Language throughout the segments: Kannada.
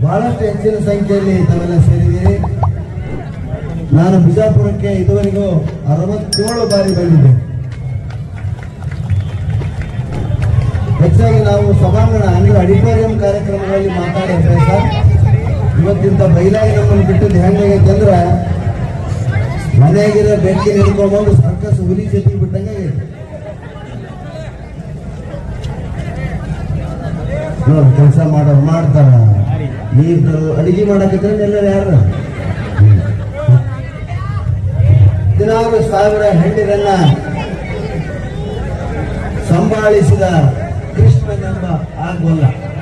ಬಹಳಷ್ಟು ಹೆಚ್ಚಿನ ಸಂಖ್ಯೆಯಲ್ಲಿ ತಾವೆಲ್ಲ ಸೇರಿದ್ದೀರಿ. ನಾನು ಬಿಜಾಪುರಕ್ಕೆ ಇದುವರೆಗೂ 67 ಬಾರಿ ಬಂದಿದ್ದೆ. ಹೆಚ್ಚಾಗಿ ನಾವು ಸಭಾಂಗಣ ಅಂದ್ರೆ ಆಡಿಟೋರಿಯಂ ಕಾರ್ಯಕ್ರಮಗಳಲ್ಲಿ ಮಾತಾಡಿದ್ರೆ ಸರ್, ಇವತ್ತಿಂತ ಬೈಲಾಗಿ ನಮ್ಮನ್ನು ಬಿಟ್ಟದ್ದು ಹೆಂಗಾಗೈತೆ ಅಂದ್ರೆ ಮನೆಯಾಗಿರೋ ಬೆಂಕಿ ನಿಡ್ಕೊಂಡ್ಬಂದು ಸರ್ಕಸ್ ಹುಲಿ ಜೊತೆಗೆ ಬಿಟ್ಟಂಗೆ ನೋಡಿ ಕೆಲಸ ಮಾಡೋರು ಮಾಡ್ತಾರ. ನೀವು ಅಡಿಗೆ ಮಾಡಕತ್ರ ಎಲ್ಲರೂ ಯಾರು 16,000 ಹೆಂಡಿರನ್ನ ಸಂಭಾಳಿಸಿದ ಕೃಷ್ಣನೆಂಬ ಆಗೋಲ್ಲ.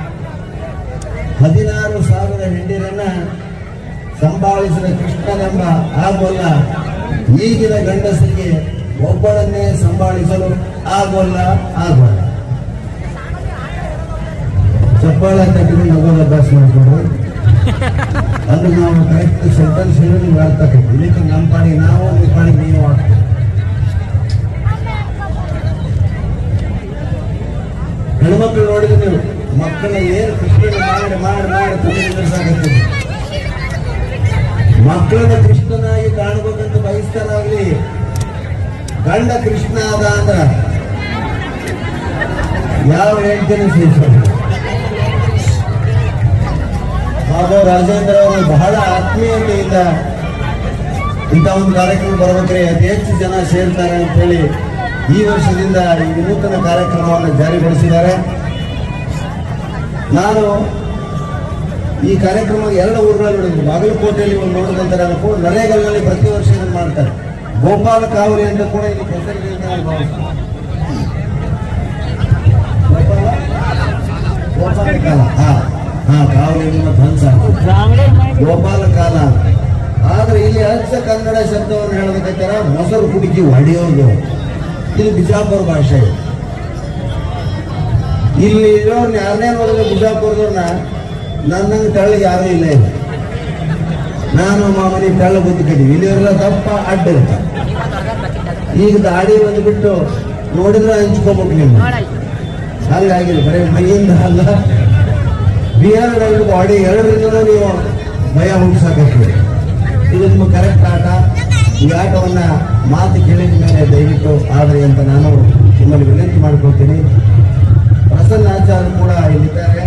16,000 ಹೆಂಡಿರನ್ನ ಸಂಭಾಳಿಸಿದ ಕೃಷ್ಣನೆಂಬ ಆಗೋಲ್ಲ ಈಗಿನ ಗಂಡಸರಿಗೆ ಒಬ್ಬಳನ್ನೇ ಸಂಭಾಳಿಸಲು ಆಗೋಲ್ಲ. ಚಪ್ಪಾಳೆ ತಟ್ಟಿಕೊಂಡು ನಗೋದು ಅಭ್ಯಾಸ ಮಾಡ್ಕೊಂಡ್ರು ಅಂದ್ರೆ ನಾವು ಕರೆಕ್ಟ್ ಸೆಂಟೆನ್ಸ್ ಹೇಳಿ ಮಾಡ್ತಕ್ಕಂಥ ಇದಕ್ಕೆ ನಮ್ಮ ಪಾಡಿಗೆ ನಾವು ನಿಮ್ಮ ಪಾಡಿಗೆ ನೀವು ಆಗ್ತದೆ. ಹೆಣ್ಮಕ್ಳು ನೋಡಿದ್ರೆ ನೀವು ಮಕ್ಕಳ ಏನು ಕೃಷ್ಣನ ಮಾಡಿ ಮಾಡಿ ಮಾಡಿ ತಂದೆ ಮಕ್ಕಳನ್ನ ಕೃಷ್ಣನಾಗಿ ಕಾಣಬೇಕಂತ ಬಯಸ್ತಾರಾಗ್ಲಿ, ಗಂಡ ಕೃಷ್ಣ ಆದ ಅಂದ್ರ ಯಾವ ಹೆಂಡತಿನೂ ಸೇರಿಸೋದು. ಹಾಗೂ ರಾಜೇಂದ್ರ ಅವರು ಬಹಳ ಆತ್ಮೀಯತೆಯಿಂದ ಇಂಥ ಒಂದು ಕಾರ್ಯಕ್ರಮ ಬರ್ಬೇಕ್ರೆ ಅತಿ ಹೆಚ್ಚು ಜನ ಸೇರ್ತಾರೆ ಅಂತ ಹೇಳಿ ಈ ವರ್ಷದಿಂದ ಈ ವಿನೂತನ ಕಾರ್ಯಕ್ರಮವನ್ನು ಜಾರಿಗೊಳಿಸಿದ್ದಾರೆ. ನಾನು ಈ ಕಾರ್ಯಕ್ರಮ 2 ಊರುಗಳಲ್ಲಿ ನೋಡಿದ್ರು. ಬಾಗಲಕೋಟೆಯಲ್ಲಿ ಒಂದು ನೋಡಿದಂತ ನರೇಗಲ್ನಲ್ಲಿ ಪ್ರತಿ ವರ್ಷ ಇದನ್ನು ಮಾಡ್ತಾರೆ. ಗೋಪಾಲ ಕಾವಲಿ ಅಂತ ಕೂಡ ಇಲ್ಲಿ ಹೆಸರಿದೆ. ಗೋಪಾಲ ಕಾಲ ಕಾವಲಿ ಧ್ವಂಸ ಗೋಪಾಲ ಕಾಲ. ಆದ್ರೆ ಇಲ್ಲಿ ಅಚ್ಚ ಕನ್ನಡ ಶಬ್ದವನ್ನು ಹೇಳಬೇಕಾಗ್ತಾರ ಮೊಸರು ಕುಡಿಕಿ ಹೊಡೆಯೋದು. ಇದು ಬಿಜಾಪುರ ಭಾಷೆ. ಇಲ್ಲಿ ಇರೋರ್ನ ಯಾರನ್ನೇ ನೋಡಿದ್ರೆ ಬಿಜಾಪುರದವ್ರನ್ನ ನನ್ನಂಗೆ ತೆಳ್ಳಗೆ ಯಾರೂ ಇಲ್ಲ. ನಾನು ಮಾಮನಿ ತೆಳ್ಳ ಬದುಕಿದ್ದೀವಿ. ಇಲ್ಲಿವರೆಲ್ಲ ದಪ್ಪ ಅಡ್ಡ ಇರ್ತಾರೆ. ಈಗ ದಾಡಿ ಬಂದ್ಬಿಟ್ಟು ನೋಡಿದ್ರೆ ಹಂಚ್ಕೋಬೇಕು ನೀವು. ಹಂಗಾಗಿದೆ ಬರೀ ಮೈಯಿಂದ ಅಲ್ಲ, ಬಿಯರ್ಡ್ ಅಂಡ್ ಬಾಡಿ ಎರಡರಿಂದ ನೀವು ಭಯ ಹುಟ್ಟಿಸಾಕತ್ತೀವಿ. ಇದು ನಿಮ್ಮ ಕರೆಕ್ಟ್ ಆಟ. ಈ ಆಟವನ್ನ ಮಾತು ಕೇಳಿದ ಮೇಲೆ ದಯವಿಟ್ಟು ಆಡ್ರಿ ಅಂತ ನಾನು ನಿಮ್ಮಲ್ಲಿ ವಿನಂತಿ ಮಾಡ್ಕೊಳ್ತೀನಿ. ಪ್ರಸನ್ನ ಆಚಾರ್ಯ ಕೂಡ ಇಲ್ಲಿದ್ದಾರೆ.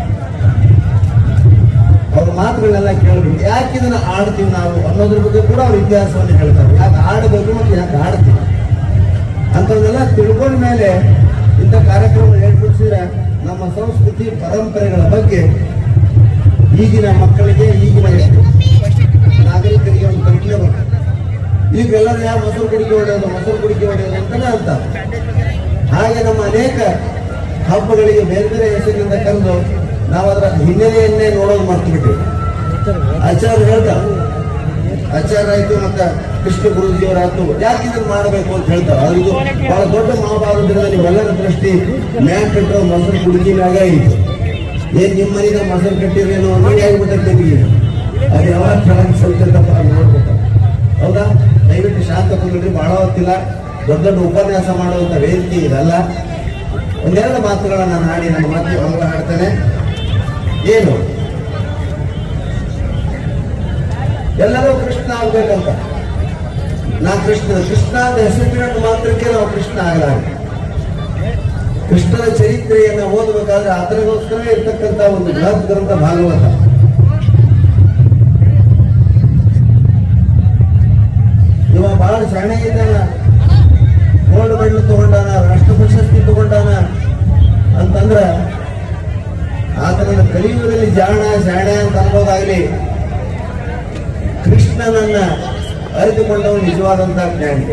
ಅವ್ರ ಮಾತುಗಳನ್ನೆಲ್ಲ ಕೇಳಬೇಕು. ಯಾಕೆ ಇದನ್ನ ಆಡ್ತೀವಿ ನಾವು ಅನ್ನೋದ್ರ ಬಗ್ಗೆ ಕೂಡ ಅವ್ರ ಇತಿಹಾಸವನ್ನು ಹೇಳ್ತಾರೆ. ಯಾಕೆ ಆಡಬೇಕು ಮತ್ತು ಯಾಕೆ ಆಡ್ತೀವಿ ಅಂತವನ್ನೆಲ್ಲ ತಿಳ್ಕೊಂಡ ಮೇಲೆ ಇಂಥ ಕಾರ್ಯಕ್ರಮ ಏರ್ಪಡಿಸಿದ್ರೆ ನಮ್ಮ ಸಂಸ್ಕೃತಿ ಪರಂಪರೆಗಳ ಬಗ್ಗೆ ಈಗಿನ ಮಕ್ಕಳಿಗೆ ಈಗಿನ ನಾಗರಿಕರಿಗೆ ಒಂದು ಕಲ್ಪನೆ ಬರ್ತದೆ. ಈಗೆಲ್ಲರೂ ಯಾವ ಮೊಸರು ಕುಡಿಕೆ ಹೊಡೆಯೋದು ಅಂತಾನೆ ಅಂತ. ಹಾಗೆ ನಮ್ಮ ಅನೇಕ ಹಬ್ಬಗಳಿಗೆ ಬೇರೆ ಬೇರೆ ಹೆಸರಿನಿಂದ ಕರೆದು ನಾವು ಅದರ ಹಿನ್ನೆಲೆಯನ್ನೇ ನೋಡೋದು ಮರ್ತ್ಬಿಟ್ಟಿವಿ. ಆಚಾರ್ಯ ಹೇಳ್ತಾರೆ, ಆಚಾರ್ಯ ಆಯ್ತು ಮತ್ತೆ ಕೃಷ್ಣ ಗುರುಜಿಯವರಾಯ್ತು, ಯಾಕೆ ಇದನ್ನು ಮಾಡಬೇಕು ಅಂತ ಹೇಳ್ತಾರೆ. ಅದು ಬಹಳ ದೊಡ್ಡ ಮಹಾಭಾರತದಿಂದ ನೀವೆಲ್ಲರ ದೃಷ್ಟಿ ಮ್ಯಾಕ್ ಕಟ್ಟೋ ಮೊಸರು ಕುಡುಕಿನಾಗ ಇತ್ತು. ಏನ್ ನಿಮ್ಮ ಮನೆಗೆ ಮೊಸರು ಕಟ್ಟಿರೇನೋ ಅನ್ನೋದು ಆಗಿಬಿಟ್ಟೆ. ಅದು ಯಾವಾಗ ಚೆನ್ನಾಗಿ ಸಲ್ತಪ್ಪ ನೋಡ್ಬೇಕು. ಹೌದಾ? ದಯವಿಟ್ಟು ಶಾಂತ ಕುಂದ್ರಿ. ಬಹಳ ಹೊತ್ತಿಲ್ಲ. ದೊಡ್ಡ ದೊಡ್ಡ ಉಪನ್ಯಾಸ ಮಾಡುವಂತ ವೇದಿಕೆ ಇದಲ್ಲ. ಒಂದೆರಡು ಮಾತುಗಳನ್ನ ನಾನು ಹಾಡಿ ನನ್ನ ಮಾತು ಅನುಭವ ಹಾಡ್ತೇನೆ. ಏನು ಎಲ್ಲರೂ ಕೃಷ್ಣ ಆಗ್ಬೇಕಂತ ನಾ ಕೃಷ್ಣ ಅಂತ ಹೆಸರಿನ ಮಾತ್ರಕ್ಕೆ ನಾವು ಕೃಷ್ಣ ಆಗಲಾರ. ಕೃಷ್ಣನ ಚರಿತ್ರೆಯನ್ನ ಓದಬೇಕಾದ್ರೆ ಅದರಿಗೋಸ್ಕರ ಇರ್ತಕ್ಕಂಥ ಒಂದು ಬೃಹತ್ ಗ್ರಂಥ ಭಾಗವತ. ಇವ ಬಹಳ ಶಾಣೆಗಿದ್ದಾನ. ಗೋಲ್ಡ್ ಮೆಡಲ್ ತಗೊಂಡಾನ, ರಾಷ್ಟ್ರ ಪ್ರಶಸ್ತಿ ತಗೊಂಡಾನ ಅಂತಂದ್ರ ಆತನ ಕಲಿಯುಗದಲ್ಲಿ ಶಾಣೆ ಅಂತ ಅನ್ಬೋದಾಗ್ಲಿ. ಕೃಷ್ಣನನ್ನ ಅರಿತುಕೊಂಡವನು ನಿಜವಾದಂತಹ ಜ್ಞಾನಿ.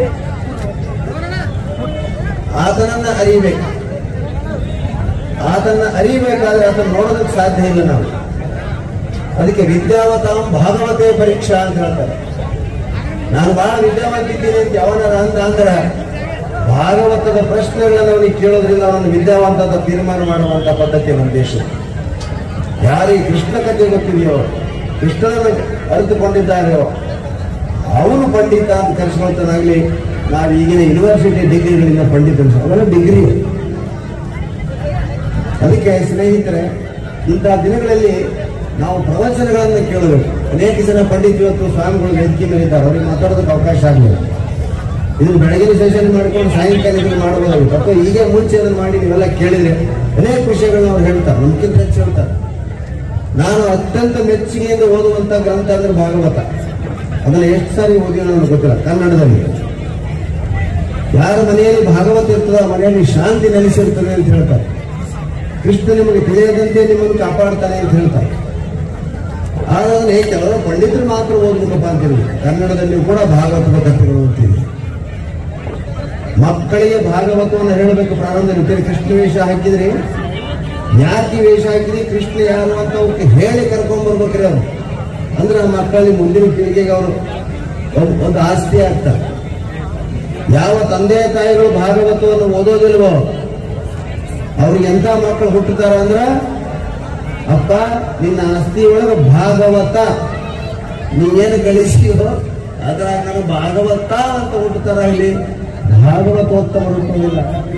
ಆತನನ್ನ ಅರಿಬೇಕು. ಆತನ್ನ ಅರಿಬೇಕಾದ್ರೆ ಆತನ ನೋಡೋದಕ್ಕೆ ಸಾಧ್ಯ ಇಲ್ಲ ನಾವು. ಅದಕ್ಕೆ ವಿದ್ಯಾವತಾಂ ಭಾಗವತೆ ಪರೀಕ್ಷಾ ಅಂತ ಹೇಳ್ತಾರೆ. ನಾನು ಬಹಳ ವಿದ್ಯಾವಂತಿದ್ದೀನಿ ಅಂತ ಯಾವನಾರ ಅಂದ್ರೆ ಭಾಗವತದ ಪ್ರಶ್ನೆಗಳನ್ನ ಅವನಿಗೆ ಕೇಳೋದ್ರಿಂದ ಅವನು ವಿದ್ಯಾವಂತ ಅಂತ ತೀರ್ಮಾನ ಮಾಡುವಂತ ಪದ್ಧತಿ ನಮ್ಮ ದೇಶ. ಯಾರಿಗೆ ಕೃಷ್ಣ ಕಥೆ ಗೊತ್ತಿದೆಯೋ, ಕೃಷ್ಣನನ್ನು ಅರಿತುಕೊಂಡಿದ್ದಾರೆಯೋ ಅವನು ಪಂಡಿತ ಅಂತ ಕರೆಸ್ಕೊಳ್ತಾನಾಗ್ಲಿ. ನಾವು ಈಗಿನ ಯೂನಿವರ್ಸಿಟಿ ಡಿಗ್ರಿಗಳಿಂದ ಪಂಡಿತ ಅವೆಲ್ಲ ಡಿಗ್ರಿ. ಅದಕ್ಕೆ ಸ್ನೇಹಿತರೆ, ಇಂತಹ ದಿನಗಳಲ್ಲಿ ನಾವು ಪ್ರವಚನಗಳನ್ನು ಕೇಳಬೇಕು. ಅನೇಕ ಜನ ಪಂಡಿತ ಇವತ್ತು ಸ್ವಾಮಿಗಳು ವೇದಿಕೆ ಮೇಲೆ ಇದ್ದಾರೆ, ಅವ್ರಿಗೆ ಮಾತಾಡೋದಕ್ಕೆ ಅವಕಾಶ ಆಗಲಿಲ್ಲ. ಇದನ್ನು ಬೆಳಗಿನ ಸೆಷನ್ ಮಾಡ್ಕೊಂಡು ಸಾಯಂಕಾಲ ಇದನ್ನು ಮಾಡಬಹುದಾಗಿತ್ತು. ಅಥವಾ ಈಗ ಮುಂಚೆ ಅದನ್ನು ಮಾಡಿ ನೀವೆಲ್ಲ ಕೇಳಿದ್ರೆ ಅನೇಕ ವಿಷಯಗಳನ್ನ ಅವ್ರು ಹೇಳ್ತಾರೆ, ನಮ್ಗಿಂತ ಹೆಚ್ಚು ಹೇಳ್ತಾರೆ. ನಾನು ಅತ್ಯಂತ ಮೆಚ್ಚುಗೆಯಿಂದ ಓದುವಂತ ಗ್ರಂಥ ಅಂದ್ರೆ ಭಾಗವತ. ಅದನ್ನ ಎಷ್ಟು ಸಾರಿ ಓದಿ ನನಗೆ ಗೊತ್ತಿಲ್ಲ. ಕನ್ನಡದಲ್ಲಿ ಯಾರ ಮನೆಯಲ್ಲಿ ಭಾಗವತ ಇರ್ತದ ಆ ಮನೆಯಲ್ಲಿ ಶಾಂತಿ ನೆಲೆಸಿರ್ತದೆ ಅಂತ ಹೇಳ್ತಾರೆ. ಕೃಷ್ಣ ನಿಮಗೆ ತಿಳಿಯದಂತೆ ನಿಮ್ಮನ್ನು ಕಾಪಾಡ್ತಾನೆ ಅಂತ ಹೇಳ್ತಾರೆ. ಆದರೆ ಕೆಲವರು ಪಂಡಿತರು ಮಾತ್ರ ಓದ್ಬೇಕಪ್ಪ ಅಂತೀವಿ. ಕನ್ನಡದಲ್ಲಿ ಕೂಡ ಭಾಗವತದ ಕಥೆಗಳು ಓದ್ತೀವಿ. ಮಕ್ಕಳಿಗೆ ಭಾಗವತವನ್ನು ಹೇಳಬೇಕು ಪ್ರಾರಂಭದಲ್ಲಿ. ಕೃಷ್ಣ ವೇಷ ಹಾಕಿದ್ರಿ, ಯಾಕೆ ವೇಷ ಹಾಕಿದ್ರಿ, ಕೃಷ್ಣ ಯಾರು ಅಂತ ಅವಕ್ಕೆ ಹೇಳಿ ಕರ್ಕೊಂಡ್ ಬರ್ಬೇಕ್ರಿ ಅವರು. ಅಂದ್ರೆ ಆ ಮಕ್ಕಳಿಗೆ ಮುಂದಿನ ಪೀಳಿಗೆಗೆ ಅವರು ಒಂದು ಆಸ್ತಿ ಆಗ್ತಾರೆ. ಯಾವ ತಂದೆ ತಾಯಿಗಳು ಭಾಗವತವನ್ನು ಓದೋದಿಲ್ವೋ ಅವ್ರಿಗೆ ಎಂತ ಮಕ್ಕಳು ಹುಟ್ಟುತ್ತಾರ ಅಂದ್ರ, ಅಪ್ಪ ನಿನ್ನ ಆಸ್ತಿ ಒಳಗೆ ಭಾಗವತ ನೀವೇನು ಗಳಿಸಿಯೋ ಅದ್ರಾಗ ನಾನು ಭಾಗವತ ಅಂತ ಹುಟ್ಟುತ್ತಾರ. ಇಲ್ಲಿ ಭಾಗವತೋತ್ತಮ ಹುಟ್ಟುವುದಿಲ್ಲ,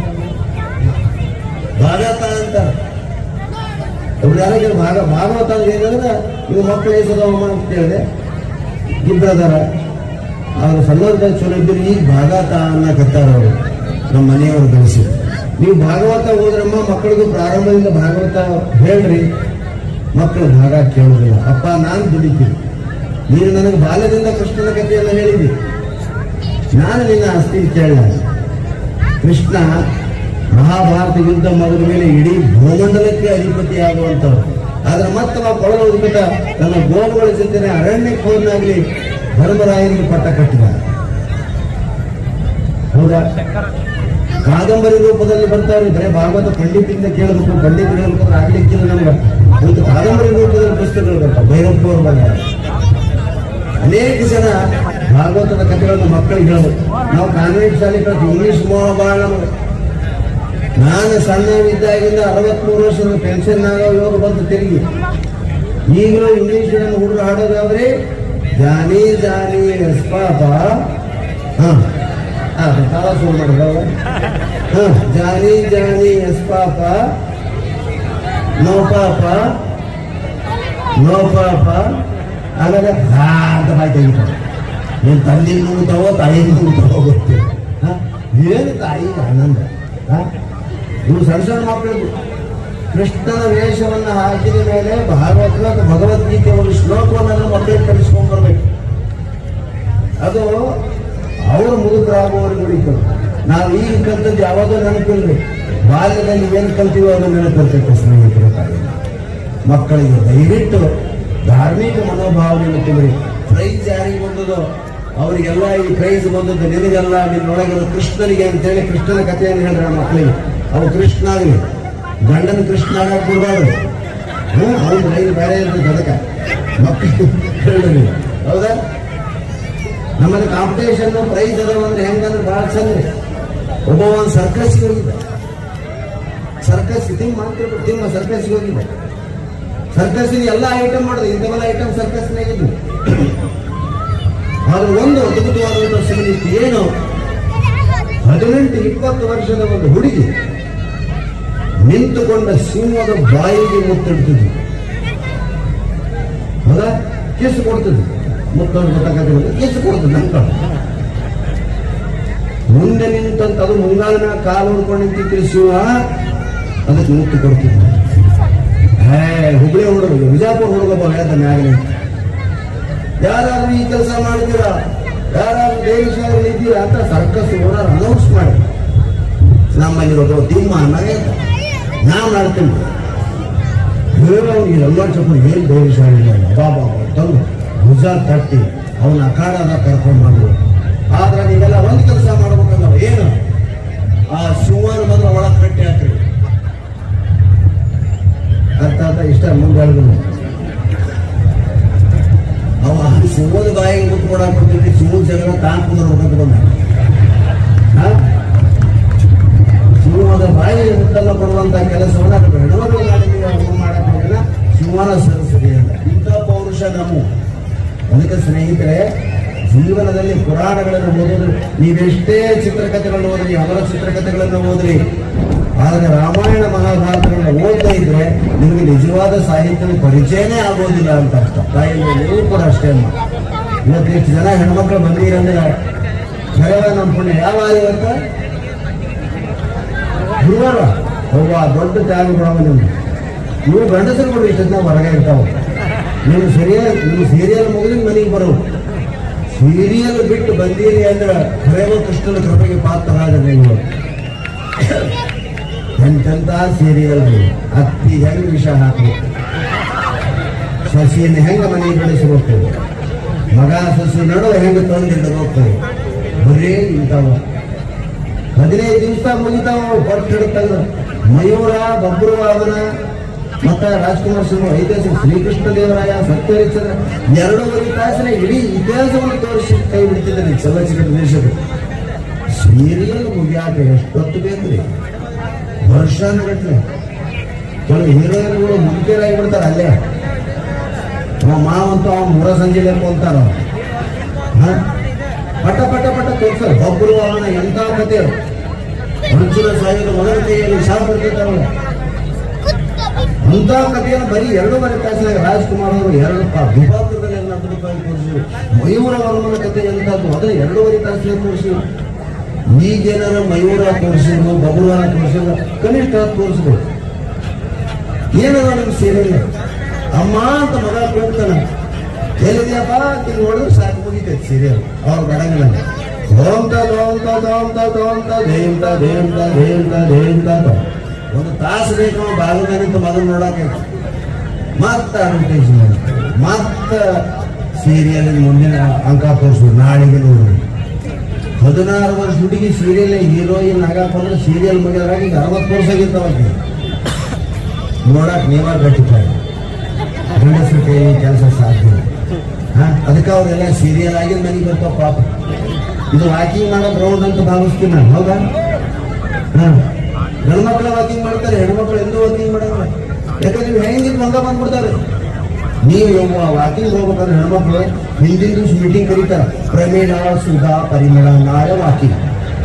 ಭಾಗವತ ಅಂತಾರೆ. ಯಾರಿಗೆ ಭಾಗವತ ಅಂದ್ರೆ ಏನಂದ್ರೆ ನೀವು ಮಕ್ಕಳು ಹೆಸರವ ಅಂತ ಹೇಳಿದೆ, ಇಬ್ಬರದಾರ ಅವ್ರು ಸಣ್ಣವ್ರ ಚಲೋ ಇದ್ರು, ಈಗ ಭಾಗವತ ಅನ್ನಕತ್ತಾರ ಅವರು. ನಮ್ಮ ಮನೆಯವರು ಗಳಿಸಿ ನೀವು ಭಾಗವತ ಹೋದ್ರಮ್ಮ ಮಕ್ಕಳಿಗೂ ಪ್ರಾರಂಭದಿಂದ ಭಾಗವತ ಹೇಳ್ರಿ. ಮಕ್ಕಳು ಭಾಗ ಕೇಳುವುದಿಲ್ಲ. ಅಪ್ಪ ನಾನು ದುಡಿತೀನಿ, ನೀನು ನನಗೆ ಬಾಲ್ಯದಿಂದ ಕೃಷ್ಣನ ಕಥೆಯನ್ನ ಹೇಳಿದಿ, ನಾನು ನಿನ್ನ ಆಸ್ತಿ ಕೇಳ. ಕೃಷ್ಣ ಮಹಾಭಾರತ ಯುದ್ಧ ಮುಗಿದ ಮೇಲೆ ಇಡೀ ಭೂಮಂಡಲಕ್ಕೆ ಅಧಿಪತಿ ಆಗುವಂತವ್ರು. ಆದ್ರೆ ಮತ್ತೆ ನಾವು ಕೊಳಗೋದ್ಬಿಟ್ಟ ನನ್ನ ಗೋವುಗಳ ಜೊತೆ ಅರಣ್ಯಕ್ಕೆ ಹೋದಾಗ್ಲಿ ಧರ್ಮರಾಯನಿಗೆ ಪಟ್ಟ ಕಟ್ಟಿದ. ಹೌದಾ? ಕಾದಂಬರಿ ರೂಪದಲ್ಲಿ ಬರ್ತಾವ್ರಿ. ಬರೀ ಭಾಗವತ ಪಂಡಿತರಿಂದ ಕೇಳಬೇಕು, ಪಂಡಿತರು ಹೇಳ್ಬೇಕಾದ್ರೆ ಆಗ್ಲಿಕ್ಕಿಲ್ಲ. ನಮ್ಗೆ ಒಂದು ಕಾದಂಬರಿ ರೂಪದಲ್ಲಿ ಪುಸ್ತಕಗಳು ಬರ್ತಾವೆ. ಭೈರಪ್ಪವ್ರು ಬಂದ ಅನೇಕ ಜನ ಭಾಗವತದ ಕಥೆಗಳನ್ನು ಮಕ್ಕಳಿಗೆ ಹೇಳಬೇಕು. ನಾವು ಕಾನ್ವೆಂಟ್ ಶಾಲೆ ಕಳಿಸಿ ಇಂಗ್ಲಿಷ್ ಭಾಳ ನಮಗೆ. ನಾನು ಸಣ್ಣವಿದ್ದಾಗಿಂದ 63 ವರ್ಷದ ಪೆನ್ಷನ್ ಯೋಗ ಬಂದು ತಿರುಗಿ ಈಗಲೂ ಇಂಗ್ಲಿಷ್ ಹುಡುಗರು ಹಾಡೋದಾದ್ರೆ ಜಾನಿ ಜಾನಿ ಎಸ್ ಪಾಪ, ತಾಳ ಶುರು ಮಾಡಿದವ. Johnny Johnny yes papa, no papa no papa. ಆಮೇಲೆ ಅಂತ ಬಾಯಿ ತೆಗಿತಾರೆ. ನೀನು ತಂದೆ ನೂತಾವೋ ತಾಯಿ ನೂತಾವೋ ಗೊತ್ತಿಲ್ಲ. ಏನು ತಾಯಿ ಆನಂದ. ಇವು ಸಣ್ಣ ಸಣ್ಣ ಮಕ್ಕಳಿಗೂ ಕೃಷ್ಣನ ವೇಷವನ್ನು ಹಾಕಿದ ಮೇಲೆ ಭಾಗವತ ಭಗವದ್ಗೀತೆ ಒಂದು ಶ್ಲೋಕವನ್ನು ಮಕ್ಕಳಿಗೆ ಕಲಿಸ್ಕೊಂಡ್ ಬರ್ಬೇಕು. ಅದು ಅವರು ಮುದುಕರಾಗುವವರೆಗೂ ಉಳಿತು. ನಾವು ಈಗ ಕಲ್ತದ್ದು ಯಾವಾಗಲೂ ನೆನಪಿಲ್ರಿ. ಬಾಲ್ಯದಲ್ಲಿ ಏನು ಕಲ್ತೀವೋ ಅದನ್ನು ನೆನಪಿರ್ತೈತೆ. ಸ್ನೇಹಿತರ ಮಕ್ಕಳಿಗೆ ದಯವಿಟ್ಟು ಧಾರ್ಮಿಕ ಮನೋಭಾವನೆಯನ್ನು ತುಂಬ್ರಿ. ಪ್ರೈಸ್ ಯಾರಿಗೆ ಬಂದದೋ ಅವರಿಗೆಲ್ಲ ಈ ಪ್ರೈಸ್ ಬಂದದ್ದು ನಿನಗೆಲ್ಲ ನಿನ್ನೊಳಗಿರೋ ಕೃಷ್ಣನಿಗೆ ಅಂತೇಳಿ ಕೃಷ್ಣನ ಕಥೆಯನ್ನು ಹೇಳ್ರಿ ಆ ಮಕ್ಕಳಿಗೆ. ಅವು ಕೃಷ್ಣ ಆಗಲಿ, ಗಂಡನ ಕೃಷ್ಣ ಆಗಕ್ಕೆ ಕೊಡಬಾರ್ದು. ಅವ್ನು ರೈಲು ಬೇರೆ ಇರ್ತದೆ ಅದಕ್ಕೆ ಮಕ್ಕಳು ಹೇಳಿ. ಹೌದಾ? ನಮ್ಮಲ್ಲಿ ಕಾಂಪಿಟೇಷನ್ ಪ್ರೈಸ್ ಅದಾವ ಅಂದ್ರೆ ಹೆಂಗಂದ್ರೆ ಭಾಳ ಚಂದ. ಒಬ್ಬ ಒಂದು ಸರ್ಕಸ್ಗೆ ಹೋಗಿದ್ದ. ಸರ್ಕಸ್ ತಿಮ್ಮ ಸರ್ಕಸ್ಗೆ ಹೋಗಿದ್ದ. ಸರ್ಕಸ್ಸಿಗೆ ಎಲ್ಲ ಐಟಮ್ ಮಾಡೋದು, ಇಂಥವೆಲ್ಲ ಐಟಮ್ ಸರ್ಕಸ್ನಾಗಿದ್ದು. ಆದ್ರೆ ಒಂದು ಅದ್ಭುತವಾದಂತಹ ಸಂಗತಿ ಏನು, 18-20 ವರ್ಷದ ಒಂದು ಹುಡುಗಿ ನಿಂತುಕೊಂಡ ಸಿಂಹದ ಬಾಯಿಗೆ ಮುತ್ತಿಡ್ತಿದ್ವಿ. ಹೌದಾ? ಕಿಸ್ ಕೊಡ್ತಿದ್ವಿ. ಮುತ್ತೊಂದು ಗೊತ್ತಾಗತ್ತೆ, ಕಿಸ್ ಕೊಡ್ತಿದ್ವಿ. ನಂತರ ಮುಂದೆ ನಿಂತಂತ ಅದು ಮುಂಗಾಲಿನ ಕಾಲು ಹೊಡ್ಕೊಂಡು ನಿಂತಿತ್ತು ಸಿಂಹ, ಅದಕ್ಕೆ ಮುತ್ತು ಕೊಡ್ತಿದ್ವಿ. ಹುಬ್ಳಿ ಹುಡುಗ, ವಿಜಾಪುರ ಹುಡುಗಪ್ಪ ಹೇಳ್ದ ಮ್ಯಾಗಲಿ. ಯಾರಾದ್ರೂ ಈ ಕೆಲಸ ಮಾಡಿದ್ದೀರಾ, ಯಾರಾದ್ರೂ ದೇಶದಲ್ಲಿ ಇದ್ದೀರಾ ಅಂತ ಸರ್ಕಸ್ ಓನರ್ ಅನೌನ್ಸ್ ಮಾಡಿ ನಮ್ಮಲ್ಲಿರೋದು ತಿಮ್ಮ ಅನ್ನೋದೇ ನಾವು ಮಾಡ್ತೀನಿ. ಅವ್ನಿಗೆ ಎಲ್ಲ ಚಪ್ಪ ಏನು ದೇಶಾಳಿ ಬಾಬಾ ತಂದು ಭುಜ ತಟ್ಟಿ ಅವನ ಅಖಾಡನ ಕರ್ಕೊಂಡು ಮಾಡಿದ್ರು. ಆದ್ರೆ ನೀವೆಲ್ಲ ಒಂದು ಕೆಲಸ ಮಾಡ್ಬೇಕಂದ್ರೆ ಏನು, ಆ ಶಿವನ ಬಂದ್ರೆ ಒಳಗೆ ಕಟ್ಟಿ ಹಾಕ್ರಿ. ಅರ್ಥ ಇಷ್ಟ ಮುಂದೆ ಹೇಳಿದ್ರು. ಅವ ಶಿವದ ಬಾಯಿಗೆ ಮುಟ್ಟು ಕೊಡಾಕ್ ಕೊಡ್ತಿದ್ರಿ. ಶಿವದ ಜಗಳ ತಾಂಪುದ್ರ ಮುಖಕ್ಕೆ ಬಂದ. ಶಿವದ ಬಾಯಿಗೆ ಮುಟ್ಟೆಲ್ಲ ಕೊಡುವಂತ ಕೆಲಸವನ್ನ ಹೆಣ್ಣುಮಕ್ಕಳು ಮಾಡಕ್ಕಾಗಲ್ಲ. ಶಿವನ ಸರಸ್ವತಿ ಅಂತ ಇಂಥ ಪೌರುಷ ನಮ್ಮ. ಅದಕ್ಕೆ ಸ್ನೇಹಿತರೆ, ಜೀವನದಲ್ಲಿ ಪುರಾಣಗಳನ್ನು ಓದೋದು, ನೀವೆಷ್ಟೇ ಚಿತ್ರಕಥೆಗಳನ್ನು ಓದ್ರಿ, ಅವರ ಚಿತ್ರಕಥೆಗಳನ್ನು ಓದ್ರಿ, ಆದರೆ ರಾಮಾಯಣ ಮಹಾಭಾರತಗಳನ್ನ ಓದ್ತಾ ಇದ್ರೆ ನಿಮಗೆ ನಿಜವಾದ ಸಾಹಿತ್ಯದ ಪರಿಚಯನೇ ಆಗೋದಿಲ್ಲ ಅಂತ ಅರ್ಥ. ತಾಯಿಯಲ್ಲಿ ನೀವು ಕೂಡ ಅಷ್ಟೇ ಅಮ್ಮ. ಇವತ್ತು ಎಷ್ಟು ಜನ ಹೆಣ್ಮಕ್ಳು ಬಂದಿರಂದ್ರೆ ಖರೇವ ನಮ್ಮ ಪುಣ್ಯ. ಯಾವ ಇವತ್ತ ಗುರುವಾರ ಒಬ್ಬ ದೊಡ್ಡ ತ್ಯಾಗಗಳು ನಿಮ್ಗೆ. ಇವು ಗಂಡಸರುಗಳು ಇಷ್ಟನ್ನ ಹೊರಗೆ ಇರ್ತಾವೆ. ನೀವು ಸೀರಿಯಲ್ ಮುಗಿದ ಮನೆಗೆ ಬರೋದು. ಸೀರಿಯಲ್ ಬಿಟ್ಟು ಬಂದೀರಿ ಅಂದ್ರೆ ಖರೇವ ಕೃಷ್ಣನ ಕೃಪೆಗೆ ಪಾತ್ರರಾದ ನೀವು. ಎಂತೆಂತ ಸೀರಿಯಲ್ ಅತ್ತಿ ಹೆಂಗ್ ವಿಷ ಹಾಕಬೇಕು, ಸಸಿಯನ್ನು ಹೆಂಗ ಮನೆಗೆ ಬೆಳೆಸಬೇಕು, ಮಗ ಸಸಿ ನಡುವೆ ಹೆಂಗ ತಂದಿಡಬೇಕು, ಬರೀ ಇಂಥವ 15 ದಿವಸ ಮುಗಿತಾವ. ಹೊರಟಿಡುತ್ತಂಗ ಮಯೂರ, ಬಬ್ರುವಾಹನ ಮತ್ತ ರಾಜ್ಕುಮಾರ್ ಸಿಂಹ, ಐತಿಹಾಸಿಕ ಶ್ರೀಕೃಷ್ಣ ದೇವರಾಯ, ಸತ್ಯಹರಿಶ್ಚಂದ್ರ 2.5 ತಾಸಿನ ಇಡೀ ಇತಿಹಾಸವನ್ನು ತೋರಿಸಿ ಕೈ ಬಿಡ್ತಿದ್ದಾರೆ ಚಲನಚಿತ್ರ ದೇಶದ. ಸೀರಿಯಲ್ ಮುಗಿಯಾಕ ಎಷ್ಟೊತ್ತು ಬೇಕ್ರಿ? ವರ್ಷಾನುಗಟ್ಲೆ. ಕೆಲವು ಹೀರೋಯಿನ್ಗಳು ಮುಖ್ಯರಾಗಿ ಬಿಡ್ತಾರೆ ಅಲ್ಲೇ. ಮಾವಂತೂ ಅವ್ನು ಮೂರ ಸಂಜೆ ಅಂತಾರ. ಪಟ ಪಟ ಪಟ ತೋರಿಸ್ತಾರೆ. ಒಬ್ಬರು ಅವನ ಎಂತ ಕತೆ ಅರ್ಜುನ ಸಾವಿರ ಮೊದಲ ಕೈಯಲ್ಲಿ ಶಾಪ ಇರ್ತಿರ್ತಾರಲ್ಲ ಅಂತ ಕಥೆಯನ್ನು ಬರೀ 2.5 ತಾಸಿನಾಗ ರಾಜ್ಕುಮಾರ್ ಅವರು 2 ವಿಭಾಗದಲ್ಲಿ ತೋರಿಸಿ. ಮಯೂರ ವರ್ಮನ ಕಥೆ ಎಂತದ್ದು ಅದೇ 2.5 ತಾಸಿನಾಗ ತೋರಿಸಿ. ಈಗೇನಾರ ಮಯೂರ ತೋರಿಸಿದ್ರು, ಬಬ್ರುವಾನ ತೋರಿಸಿದ್ರು, ಕನಿಷ್ಠ ತೋರಿಸ್ಬೋದು. ಏನದ ನಿಮ್ಗೆ ಸೀರಿಯಲ್ ಅಮ್ಮ ಅಂತ ಮಗ ಹೋಗ್ತಾನ, ಎಲ್ಲಿದೆಯಪ್ಪ ತಿಂಗ್ ನೋಡಿದ್ರೆ ಸಾಕು ಮುಗಿತೈತಿ ಸೀರಿಯಲ್. ಅವ್ರು ಬಡಂಗಿಲ್ಲ. ಒಂದು ತಾಸು ಬೇಕು ಬಾಗಿಲಿಂದ ಮಗನ್ ನೋಡಕ್ಕೆ. ಮತ್ತ ಅಡ್ವರ್ಟೈಸ್ ಮಾಡಿ ಮತ್ತ ಸೀರಿಯಲ್ ಮುಂದಿನ ಅಂಕ ತೋರಿಸ್ಬೋದು. ನಾಳೆಗೆ ನೋಡ್ರಿ 16 ವರ್ಷ ಹುಡುಗಿ ಸೀರಿಯಲ್ ಹೀರೋಯಿನ್ ಆಗಪ್ಪ ಅಂದ್ರೆ ಸೀರಿಯಲ್ ಮುಗಿದ್ರಾಗ ಈಗ 60 ವರ್ಷ ಆಗಿರ್ತಾವ. ನೋಡಕ್ ನೀವ ಗಟ್ಟಿದ್ದಾರೆ. ಗಂಡಸ್ರ ಕೈ ಕೆಲಸ ಸಾಧ್ಯ. ಅದಕ್ಕೆ ಅವರೆಲ್ಲ ಸೀರಿಯಲ್ ಆಗಿದ ಮನೆಗೆ ಬರ್ತಾವ ಪಾಪ. ಇದು ವಾಕಿಂಗ್ ಮಾಡೋ ಗ್ರೌಂಡ್ ಅಂತ ಭಾವಿಸ್ತೀನಿ ನಾನು. ಹೌದಾ? ಗಂಡ್ಮಕ್ಳು ವಾಕಿಂಗ್ ಮಾಡ್ತಾರೆ, ಹೆಣ್ಮಕ್ಳು ಎಂದೂ ವಾಕಿಂಗ್ ಮಾಡಲ್ಲ. ಯಾಕಂದ್ರೆ ನೀವು ಹೆಂಗಿದ್ ಮಂಗ ಬಂದ್ಬಿಡ್ತಾರೆ. ನೀವು ವಾಕಿಂಗ್ ಹೋಗ್ಬೇಕಂದ್ರೆ ಹೆಣ್ಮಕ್ಳು ಹಿಂದಿನ ದಿವಸ ಮೀಟಿಂಗ್ ಕರೀತಾರ. ಪ್ರಮೇಣ ಸುಧಾ ಪರಿಮಳ ನಾಳೆ ವಾಕಿಂಗ್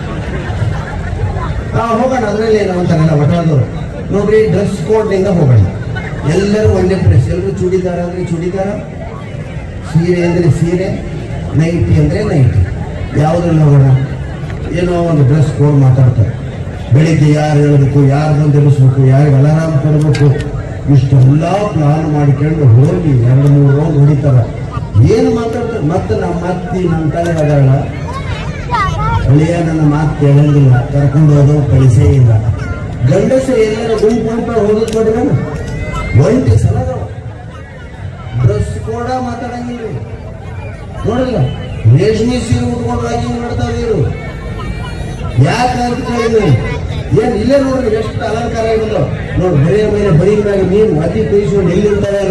ಹೋಗೋಣ. ಅದ್ರಲ್ಲಿ ಏನು ಅಂತಾರಲ್ಲ ಒಟ್ಟಾದವರು ನೋಡ್ರಿ, ಡ್ರೆಸ್ ಕೋಡ್ನಿಂದ ಹೋಗೋಣ. ಎಲ್ಲರೂ ಒಂದೇ ಡ್ರೆಸ್. ಎಲ್ಲರೂ ಚೂಡಿದಾರ ಅಂದ್ರೆ ಚೂಡಿದಾರ, ಸೀರೆ ಅಂದ್ರೆ ಸೀರೆ, ನೈಟಿ ಅಂದ್ರೆ ನೈಟಿ. ಯಾವುದ್ರಲ್ಲಿ ಹೋಗೋಣ? ಏನೋ ಒಂದು ಡ್ರೆಸ್ ಕೋಡ್ ಮಾತಾಡ್ತಾರೆ. ಬೆಳಿಗ್ಗೆ ಯಾರು ಹೇಳಬೇಕು, ಯಾರು ಬಂದು ಎಬ್ಬಿಸ್ಬೇಕು, ಯಾರಿಗೆ ಅಲಾರಾಮ್ ಕೊಡಬೇಕು, ಇಷ್ಟೆಲ್ಲ ಪ್ಲಾನ್ ಮಾಡಿಕೊಂಡು ಹೋಗಿ 2-3 ರೌಂಡ್ ಹೊಡಿತಾರ. ಏನು ಮಾತಾಡ್ತಾರೆ? ಮತ್ತೆ ನಮ್ಮ ಅತ್ತಿ ನಮ್ಮ ತಲೆ ಅದಾಳ, ಅಳಿಯ ನನ್ನ ಮಾತು ಕೇಳಂಗಿಲ್ಲ, ಕರ್ಕೊಂಡು ಹೋದೋ ಕಳಿಸೇ ಇಲ್ಲ. ಗಂಡಸ ಎಲ್ಲರ ಗುಂಪು ಹೋಗೋದು ನೋಡಿದ ಒಂಟಿ ಸಲದ ಡ್ರೆಸ್ ಕೂಡ ಮಾತಾಡಂಗಿಲ್ಲ. ನೋಡಿಲ್ಲ, ರೇಷ್ಮೆ ಸೀರೆ ಉಟ್ಕೊಂಡು ವಾಕಿಂಗ್ ಮಾಡ್ತಾರ ಇವರು. ಯಾಕೆ ಅಂತ ಕೇಳಿದ್ರಿ? ಏನ್ ಇಲ್ಲೇ ನೋಡ್ರಿ ಎಷ್ಟು ಅಲಂಕಾರ ಆಗಿದ್ದು ನೋಡಿ. ಬರೀ ಮೇಲೆ ಬರೀ ಮ್ಯಾಗ ನೀನು ಅತಿ ಕೈಸ್ಕೊಂಡು ಎಲ್ಲಿರ್ತಾರೇನೋ.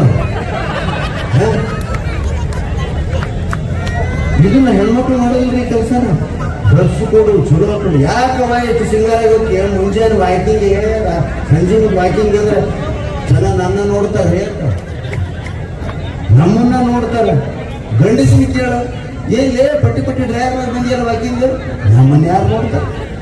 ಇದನ್ನ ಹೆಣ್ಮಕ್ಳು ಮಾಡೋದಿಲ್ರಿ ಕೆಲಸನ. ಡ್ರೆಸ್ ಕೊಡು, ಚಲೋ ಕೊಡು. ಯಾಕವ ಎಷ್ಟು ಸಿಂಗಾರ ಆಗೋದಕ್ಕೆ? ಮುಂಜಾನೆ ವಾಕಿಂಗ್, ಸಂಜೆ ವಾಕಿಂಗ್ ಅಂದ್ರೆ ಜನ ನನ್ನ ನೋಡ್ತಾರೆ, ನಮ್ಮನ್ನ ನೋಡ್ತಾರೆ. ಗಂಡಸಿನ ಕೇಳ ಏನ್ಲೇ ಪಟ್ಟಿ ಪಟ್ಟಿ ಡ್ರೈವರ್ ಮಾಡಿ ಬಂದಿಯಲ್ಲ ವಾಕಿಂಗ್, ನಮ್ಮನ್ನ ಯಾರು ನೋಡ್ತಾರೆ?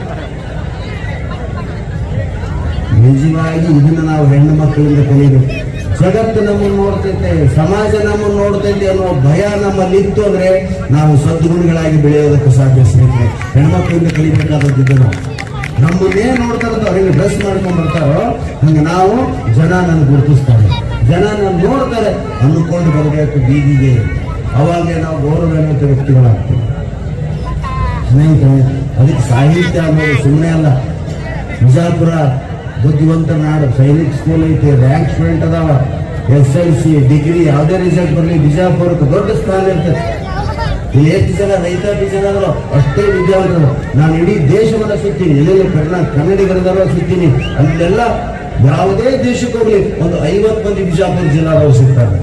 ನಿಜವಾಗಿ ಇದನ್ನ ನಾವು ಹೆಣ್ಣು ಮಕ್ಕಳಿಂದ ಕಲಿಬೇಕು. ಜಗತ್ತು ನಮ್ಮನ್ನು ನೋಡ್ತೈತೆ, ಸಮಾಜ ನಮ್ಮನ್ನು ನೋಡ್ತೈತೆ ಅನ್ನೋ ಭಯ ನಮ್ಮಲ್ಲಿ ಇತ್ತು ಅಂದ್ರೆ ನಾವು ಸದ್ಗುಣಗಳಾಗಿ ಬೆಳೆಯೋದಕ್ಕೆ ಸಾಧ್ಯ. ಸ್ನೇಹಿತರೆ, ಹೆಣ್ಮಕ್ಳಿಂದ ಕಲಿಬೇಕಾದದ್ದು ನಾವು. ನಮ್ಮನ್ನೇ ನೋಡ್ತಾರ ಅವ್ರಿಗೆ ಡ್ರೆಸ್ ಮಾಡ್ಕೊಂಡ್ ಬರ್ತಾರೋ ಹಂಗೆ ನಾವು ಜನ ನನ್ನ ಗುರುತಿಸ್ತಾರೆ, ಜನ ನನ್ನ ನೋಡ್ತಾರೆ ಅಂದುಕೊಂಡು ಬರಬೇಕು ಬೀದಿಗೆ. ಅವಾಗಲೇ ನಾವು ಗೌರವಾನ್ವಿತ ವ್ಯಕ್ತಿಗಳಾಗ್ತೀವಿ. ಸ್ನೇಹಿತರೆ, ಅದಕ್ಕೆ ಸಾಹಿತ್ಯ ಅನ್ನೋದು ಸುಮ್ಮನೆ ಅಲ್ಲ. ಬಿಜಾಪುರ ಬುದ್ಧಿವಂತ ನಾಡು, ಸೈನಿಕ್ ಸ್ಕೂಲ್ ಐತಿ, ರ್ಯಾಂಕ್ ಸ್ಟೂಡೆಂಟ್ ಅದಾವ, SLC ಡಿಗ್ರಿ ಯಾವುದೇ ರಿಸಲ್ಟ್ ಬರಲಿ ಬಿಜಾಪುರಕ್ಕೆ ದೊಡ್ಡ ಸ್ಥಾನ ಇರ್ತದೆ. ಇಲ್ಲಿ ಎಷ್ಟು ಜನ ರೈತಾಪಿ ಜನ ಆದರೂ ಅಷ್ಟೇ ವಿದ್ಯಾವಂತರು. ನಾನು ಇಡೀ ದೇಶವನ್ನ ಸುತ್ತೀನಿ, ಎಲ್ಲೆಲ್ಲಿ ಕನ್ನಡಿಗರದಲ್ಲ ಸುತ್ತೀನಿ. ಅಲ್ಲೆಲ್ಲ ಯಾವುದೇ ದೇಶಕ್ಕೆ ಹೋಗ್ಲಿ ಒಂದು 50 ಮಂದಿ ಬಿಜಾಪುರ ಜಿಲ್ಲಾದವರು ಸಿಗ್ತಾರೆ,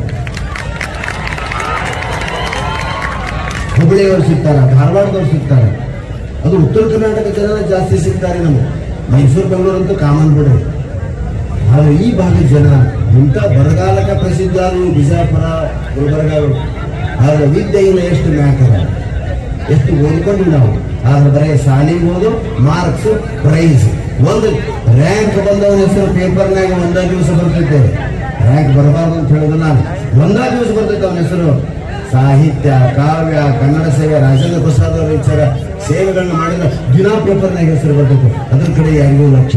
ಹುಬ್ಬಳ್ಳಿಯವರು ಸಿಗ್ತಾರೆ, ಧಾರವಾಡದವ್ರು ಸಿಗ್ತಾರೆ. ಅದು ಉತ್ತರ ಕರ್ನಾಟಕ ಜನ ಜಾಸ್ತಿ ಸಿಗ್ತಾರೆ. ನಮಗೆ ಮೈಸೂರು ಬೆಂಗಳೂರು ಅಂತೂ ಕಾಮನ್ ಬಿಡ್ರಿ. ಆದ್ರೆ ಈ ಭಾಗದ ಜನ ಇಂಥ ಬರಗಾಲಕ್ಕೆ ಪ್ರಸಿದ್ಧ ಆದವು ಬಿಜಾಪುರ, ಗುಲ್ಬರ್ಗಾಗಳು. ಆದ್ರೆ ವಿದ್ಯೆಯಿಂದ ಎಷ್ಟು ಮ್ಯಾಕರ, ಎಷ್ಟು ಓದ್ಕೊಂಡ್ವಿ ನಾವು. ಆದ್ರೆ ಬರೀ ಶಾಲೆಗೆ ಹೋದು ಮಾರ್ಕ್ಸ್ ಪ್ರೈಸ್ ಒಂದು ರ್ಯಾಂಕ್ ಬಂದವನ ಹೆಸರು ಪೇಪರ್ನಾಗ ಒಂದೇ ದಿವಸ ಬರ್ತೈತೆ. ರ್ಯಾಂಕ್ ಬರಬಾರ್ದು ಅಂತ ಹೇಳಿದ್ರು ನಾನು. ಒಂದೇ ದಿವಸ ಬರ್ತೈತೆ ಅವನ ಹೆಸರು. ಸಾಹಿತ್ಯ, ಕಾವ್ಯ, ಕನ್ನಡ ಸೇವೆ, ರಾಜೇಂದ್ರ ಪ್ರಸಾದ್ ಅವರ ವಿಚಾರ ಸೇವೆಗಳನ್ನ ಮಾಡಿದ್ರೆ ದಿನಾ ಪೇಪರ್ನಾಗ ಹೆಸರು ಬರ್ತೈತೆ. ಅದ್ರ ಕಡೆ ಯಾರಿಗೂ ಲಕ್ಷ್ಯ.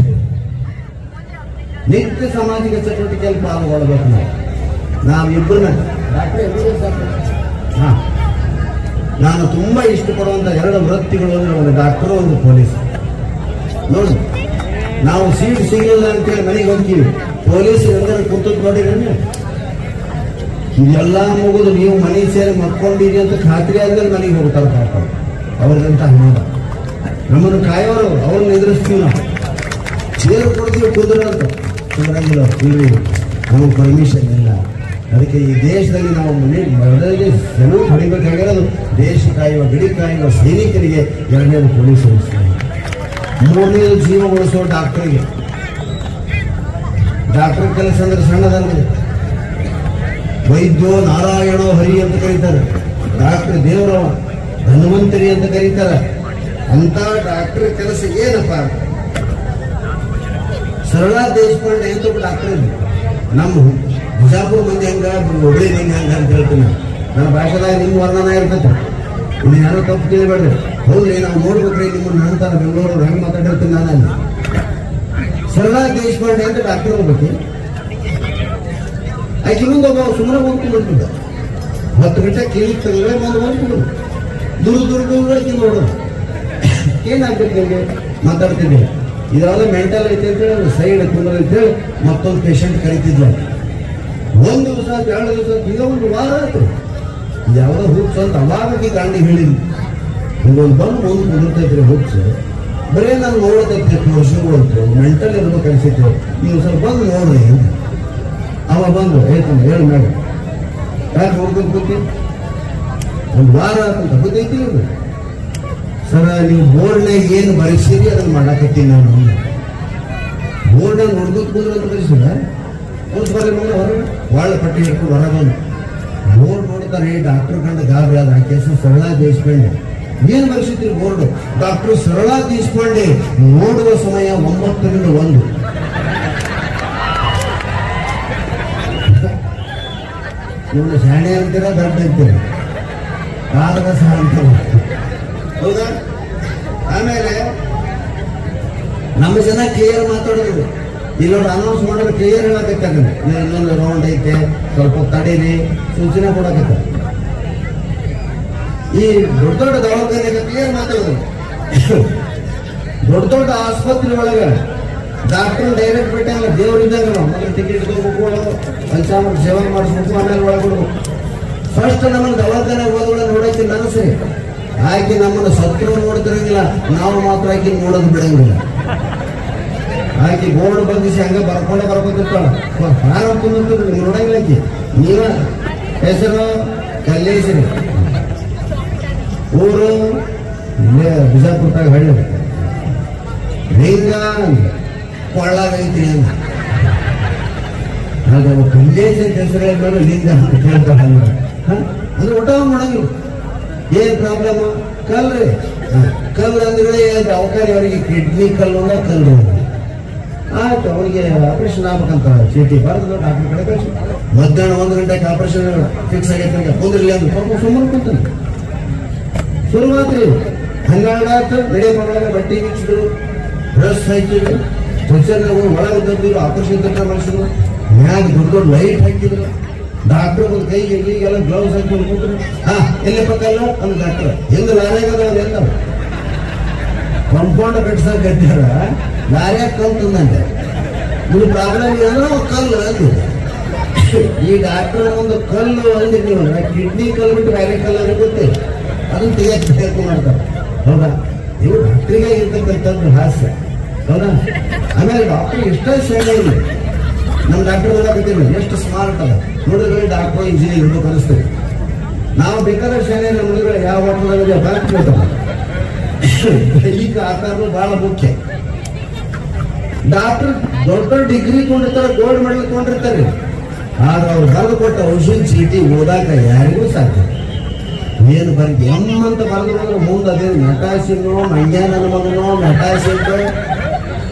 ನಿತ್ಯ ಸಾಮಾಜಿಕ ಚಟುವಟಿಕೆಯಲ್ಲಿ ಪಾಲ್ಗೊಳ್ಬೇಕು. ನಾವಿಬ್ಬರನ್ನ ನಾನು ತುಂಬಾ ಇಷ್ಟಪಡುವಂತ ಎರಡು ವೃತ್ತಿಗಳು ಅಂದ್ರೆ ಒಂದು ಡಾಕ್ಟರ್, ಒಂದು ಪೊಲೀಸ್. ನೋಡಿ, ನಾವು ಸೀಟ್ ಸಿಗಲಿಲ್ಲ ಅಂತೇಳಿ ಮನೆಗೆ ಹೋಗ್ತೀವಿ. ಪೊಲೀಸ್ ಎಲ್ಲರೂ ಕೂತದ್ದು ನೋಡಿದ್ರೆ ಇದೆಲ್ಲ ಮುಗಿದು ನೀವು ಮನೆ ಸೇರಿ ಮಕ್ಕೊಂಡಿರಿ ಅಂತ ಖಾತ್ರಿ ಆದ್ಮೇಲೆ ಮನೆಗೆ ಹೋಗ್ತಾರೆ. ಪಾಪ ಅವ್ರಿಗಂತ ಹಣ ನಮ್ಮನ್ನು ಕಾಯೋರು, ಅವ್ರನ್ನ ಎದುರಿಸ್ತೀವಿ. ನಾವು ಚೇರು ಕೊಡ್ತೀವಿ ಕುದುರಂತ ಕುದುರಂಗಿಲ್ಲ. ಇಲ್ರಿ, ನಮಗೆ ಪರ್ಮಿಷನ್ ಇಲ್ಲ. ಅದಕ್ಕೆ ಈ ದೇಶದಲ್ಲಿ ನಾವು ಮೊದಲಿಗೆ ಜನರು ಹೊಡಿಬೇಕಾಗಿರೋದು ದೇಶ ಕಾಯುವ, ಗಡಿ ಕಾಯುವ ಸೈನಿಕರಿಗೆ, ಎರಡನೇದು ಪೊಲೀಸರು, ಮೂರನೇದು ಜೀವ ಉಳಿಸುವ ಡಾಕ್ಟರ್ಗೆ. ಡಾಕ್ಟರ್ ಕೆಲಸ ಅಂದ್ರೆ ಸಣ್ಣದಲ್ಲ. ವೈದ್ಯೋ ನಾರಾಯಣೋ ಹರಿ ಅಂತ ಕರೀತಾರೆ. ಡಾಕ್ಟರ್ ದೇವರವ, ಧನ್ವಂತರಿ ಅಂತ ಕರೀತಾರೆ. ಅಂತ ಡಾಕ್ಟರ್ ಕೆಲಸ ಏನಪ್ಪ? ಸರಳಾ ದೇಶಪಾಂಡೆ ಅಂತ ಒಬ್ಬ ಡಾಕ್ಟರ್ ಇದ್ದರು. ನಮ್ಮ ಬಿಜಾಪುರ ಮಂದಿ ಹಂಗ, ಹುಬ್ಳಿ ಹಿಂಗ ಹಂಗ ಅಂತ ಹೇಳ್ತೀನಿ. ನನ್ನ ಭಾಷೆದಾಗ ನಿಮ್ಮ ವರ್ಣನ ಇರ್ತೈತೆ. ಇನ್ನು ಯಾರು ತಪ್ಪು ತಿಳಿಬೇಡ್ರಿ. ಹೌದ್ರಿ, ನಾವು ನೋಡ್ಬೇಕ್ರಿ ನಿಮ್ಮನ್ನು ನಂತರ ಬೆಂಗಳೂರು ಹೆಂಗೆ ಮಾತಾಡಿರ್ತೀನಿ ನಾನು ಅಲ್ಲಿ. ಸರಳಾ ದೇಶಪಾಂಡೆ ಅಂತ ಡಾಕ್ಟರ್ ಹೋಗ್ಬೇಕು. ಆಕೆ ಇನ್ನೊಂದು ಒಬ್ಬ ಸುಮ್ಮನೆ ಹೋಗ್ಕೊಂಡ್ಬಿಡ್ತಿದ್ದ. 10 ಗಂಟೆ ಕ್ಲಿನಿಕ್ ತೆಗೆದ್ರೆ ಒಂದು ಹೋಗ್ಬಿಡು. ದೂರ ಆಕೆ ನೋಡೋದು. ಏನಾಗ್ಬೇಕು ನಿಮಗೆ ಮಾತಾಡ್ತಿದ್ದೆ. ಇದಾದ ಮೆಂಟಲ್ ಐತೆ ಅಂತೇಳಿ ಸೈಡ್ ಕುಂದ್ರ ಅಂತೇಳಿ ಮತ್ತೊಂದು ಪೇಷಂಟ್ ಕರೀತಿದ್ಲ. ಒಂದು ದಿವಸ, 2 ದಿವಸ, ಈಗ ಒಂದು ವಾರ ಆಯ್ತು. ಯಾವುದೋ ಹುಚ್ಚು ಅಂತ ಅವಾಗಕ್ಕೆ ಗಾಂಡಿ ಹೇಳಿದ್ವಿ. ಇದೊಂದು ಬಂದು ಮುಂದೆ ಕುದುರ್ತೈತ್ರಿ ಹುಚ್ಚು. ಬರೀ ನಾನು ನೋಡತೈತಿ ತೋರಿಸ್ಕೊಳ್ತು, ಮೆಂಟಲ್ ಇರ್ಬೇಕು ಅನ್ಸಿತ್ತು. ನೀವು ಸ್ವಲ್ಪ ಬಂದು ನೋಡ್ರಿ ಅಂತ. ಅವ ಬಂದು ಹೇಳ್ತಾನೆ, ಹೇಳಿ ಮೇಡಮ್ ಯಾಕೆ ನೋಡ್ಬೇಕು ಗೊತ್ತಿ? ಒಂದು ವಾರ ಅಂತ ಗೊತ್ತೈತಿ ಇವ್ರು. ಸರ, ನೀವು ಬೋರ್ಡ್ನಾಗ ಏನು ಬರೆಸಿರಿ ಅದನ್ನು ಮಾಡಾಕತ್ತೀನಿ ನಾನು. ಬೋರ್ಡ್ನಾಗ ನೋಡ್ಬೇಕು ಬಂದ್ರು ಅಂತ ಬರೆಸಿದ ಒಂದು ಬರೀ ನೋಡಿ ಹೊರಗೆ ಒಳ್ಳೆ ಪಟ್ಟಿ ಹಿಡ್ಕೊಂಡು ಹೊರಗೊಂಡು ಬೋರ್ಡ್ ನೋಡ್ತಾರೆ. ಡಾಕ್ಟರ್ ಕಂಡು ಗಾಬರಿ ಆದ. ಆಕೆ ಹೆಸರು ಸರಳಾ ದೇಶಪಾಂಡೆ. ಏನು ಬರೆಸಿದ್ರಿ ಬೋರ್ಡ್? ಡಾಕ್ಟರ್ ಸರಳಾ ದೇಶಪಾಂಡೆ ನೋಡುವ ಸಮಯ 9 ರಿಂದ 1. ಇವನು ಶಾಣೆ ಅಂತೀರ, ದಡ್ಡ ಅಂತೀರ, ಕಾಲದ ಸಹ ಅಂತೀರ. ಹೌದಾ? ಆಮೇಲೆ ನಮ್ಮ ಜನ ಕ್ಲಿಯರ್ ಮಾತಾಡೋದು. ಇಲ್ಲೊಂದು ಅನೌನ್ಸ್ ಮಾಡಿದ್ರೆ ಕ್ಲಿಯರ್ ಹೇಳಕತ್ತಾಗ ಇನ್ನೊಂದು ರೌಂಡ್ ಐತೆ, ಸ್ವಲ್ಪ ತಡೀರಿ, ಸೂಚನೆ ಕೊಡಕತ್ತ. ಈ ದೊಡ್ಡ ದೊಡ್ಡ ದವಾಖಾನೆಗೆ ಕ್ಲಿಯರ್ ಮಾತಾಡೋದು. ದೊಡ್ಡ ದೊಡ್ಡ ಆಸ್ಪತ್ರೆ ಒಳಗೆ ಡಾಕ್ಟರ್ ಡೈರೆಕ್ಟ್ ಬಿಟ್ಟಂಗ ದೇವರಿದ್ದಾಗ ನಾವು ಮೊದಲು ಟಿಕೆಟ್ ತಗೋಬೇಕು, ಪಂಚಾಮೃತ ಸೇವೆ ಮಾಡಿಸ್ಬೇಕು, ಆಮೇಲೆ ಒಳಗೊಡ್ಬೇಕು. ಫಸ್ಟ್ ನಮ್ಮನ್ನು ದವಾಖಾನೆಗೆ ಹೋದೊಳಗೆ ನೋಡೋಕೆ ನಾನು ಸರಿ. ಆಕೆ ನಮ್ಮನ್ನು ಸತ್ರು ನೋಡ್ತಿರಂಗಿಲ್ಲ, ನಾವು ಮಾತ್ರ ಆಕೆ ನೋಡೋದು ಬಿಡಂಗಿಲ್ಲ. ಆಕೆ ಬೋರ್ಡ್ ಬಂದಿಸಿ ಹಂಗ ಬರ್ಕೋತಿರ್ತಾಳ. ನೋಡಂಗಿಲ್ಲ ಆಕೆ. ನೀವ ಹೆಸರು ಕಲ್ಲೇಶ್ವರಿ, ಊರು ಇಲ್ಲೇ ಬಿಜಾಪುರದಾಗ ಹಳ್ಳಿ, ಲಿಂಗ ಕೊಳ್ಳಾಗೈತಿ ಅಂತ. ಅದು ಕಲ್ಲೇಶ್ವರಿ ಹೆಸರು ಮೇಲೆ ಲಿಂಗ ಅಂತ ಕೇಳ್ತಾಳ. ಅಂದ್ರೆ ಊಟ ಮಾಡಂಗಿಲ್ಲ. ಏನ್ ಪ್ರಾಬ್ಲಮ್? ಕಲ್ರಿ. ಕಲ್ಲು ಅಂದ್ರೆ ಅವಕಾರಿ ಅವರಿಗೆ ಕಿಡ್ನಿ ಕಲ್ಲು ಅಂದ್ರೆ ಕಲ್ಲು. ಆಯ್ತು, ಅವರಿಗೆ ಆಪರೇಷನ್ ಆಗ್ಬೇಕಂತ ಚೀಟಿ ಬರೆದು ಡಾಕ್ಟರ್ ಕಡೆ ಕಳಿಸಿ. ಮಧ್ಯಾಹ್ನ 1 ಗಂಟೆಗೆ ಆಪರೇಷನ್ ಫಿಕ್ಸ್ ಆಗೈತೆ. ಕುಂದ್ರಿಲ್ಲ ಅಂದ್ರೆ ಪಾಪ ಸುಮ್ಮನೆ ಕುಂತಾನೆ. ಶುರುವಾತ್ರಿ 12 ಆಯ್ತು. ಬೆಳೆ ಮಾಡುವಾಗ ಬಟ್ಟೆ ಬಿಚ್ಚಿದ್ರು, ಬ್ರಷ್ ಹಾಕಿದ್ರು, ಸ್ಟ್ರೆಚರ್ ಒಳಗೆ ತಂದಿದ್ರು, ಆಪರೇಷನ್ ತಂತ್ರ ಮಾಡಿಸಿದ್ರು, ಮ್ಯಾಗ ದೊಡ್ಡ ದೊಡ್ಡ ಲೈಟ್ ಹಾಕಿದ್ರು. ಡಾಕ್ಟರ್ ಒಂದು ಕೈಗೆ ಈಗೆಲ್ಲ ಗ್ಲೌಸ್ ಹಾಕಿ ಕೂತ್ರು. ಎಲ್ಲಿ ಪಕ್ಕಲ್ಲ ಅಂದ್ ಡಾಕ್ಟರ್ ಹೆಂಗ ಲಾರ್ಯಾಗದ ಎಲ್ಲ ಕಂಪೌಂಡ್ ಕಟ್ಸಕ್ ಕಟ್ಟಾರ. ಲಾರ್ಯಾಗ ಕಲ್ತಂದಂತೆ. ಇದು ಪ್ರಾಬ್ಲಮ್ ಏನೋ ಕಲ್ಲು ಅದು. ಈ ಡಾಕ್ಟರ್ ಒಂದು ಕಲ್ಲು ಅಂದಿರಿ ನೀವು, ಕಿಡ್ನಿ ಕಲ್ಲು ಬಿಟ್ಟು ಬೇರೆ ಕಲ್ಲು ಗೊತ್ತೇ, ಅದನ್ನ ತೆಗಿಯಕ್ಕೆ ಮಾಡ್ತಾರೆ. ಹೌದಾ? ಇವು ಡಾಕ್ಟ್ರಿಗೆ ಇರ್ತಕ್ಕಂಥದ್ದು ಹಾಸ್ಯ. ಹೌದಾ? ಆಮೇಲೆ ಡಾಕ್ಟರ್ ಎಷ್ಟೇ ಶಾಲೆ ಇಲ್ಲ. ನಮ್ಮ ಡಾಕ್ಟರ್ ಓದಾಕತ್ತೀವಿ, ಎಷ್ಟು ಸ್ಮಾರ್ಟ್ ಅದ ನೋಡಿದ್ರೆ ಡಾಕ್ಟರ್ ಇಂಜಿನಿಯರ್ ಇರ್ಬೇಕು ಅನಿಸ್ತೇವೆ. ನಾವು ಬೇಕಾದ್ರೆ ಶಾಲೆ ನೋಡಿದ್ರೆ ಯಾವ ಹೋಟೆಲ್ ಬ್ಯಾಂಕ್ ದೈಹಿಕ ಆಕಾರನು ಬಹಳ ಮುಖ್ಯ. ಡಾಕ್ಟರ್ ದೊಡ್ಡ ಡಿಗ್ರಿ ಕೊಂಡಿರ್ತಾರೆ, ಗೋಲ್ಡ್ ಮೆಡಲ್ ಕೊಂಡಿರ್ತಾರೆ. ಆದ್ರೆ ಅವ್ರು ಬರೆದು ಕೊಟ್ಟ ಔಷಧ ಚೀಟಿ ಓದಾಕ ಯಾರಿಗೂ ಸಾಧ್ಯ. ಏನು ಬರೀ ಎಮ್ಮಂತ ಬರೆದು ಬಂದ್ರೆ ಮುಂದೆ ಅದೇ ಮೆಟಾಸಿನೋ ಮಂಡ್ಯ ನನ್ನ ಮಗನೋ ಮೆಟಾಸಿನ್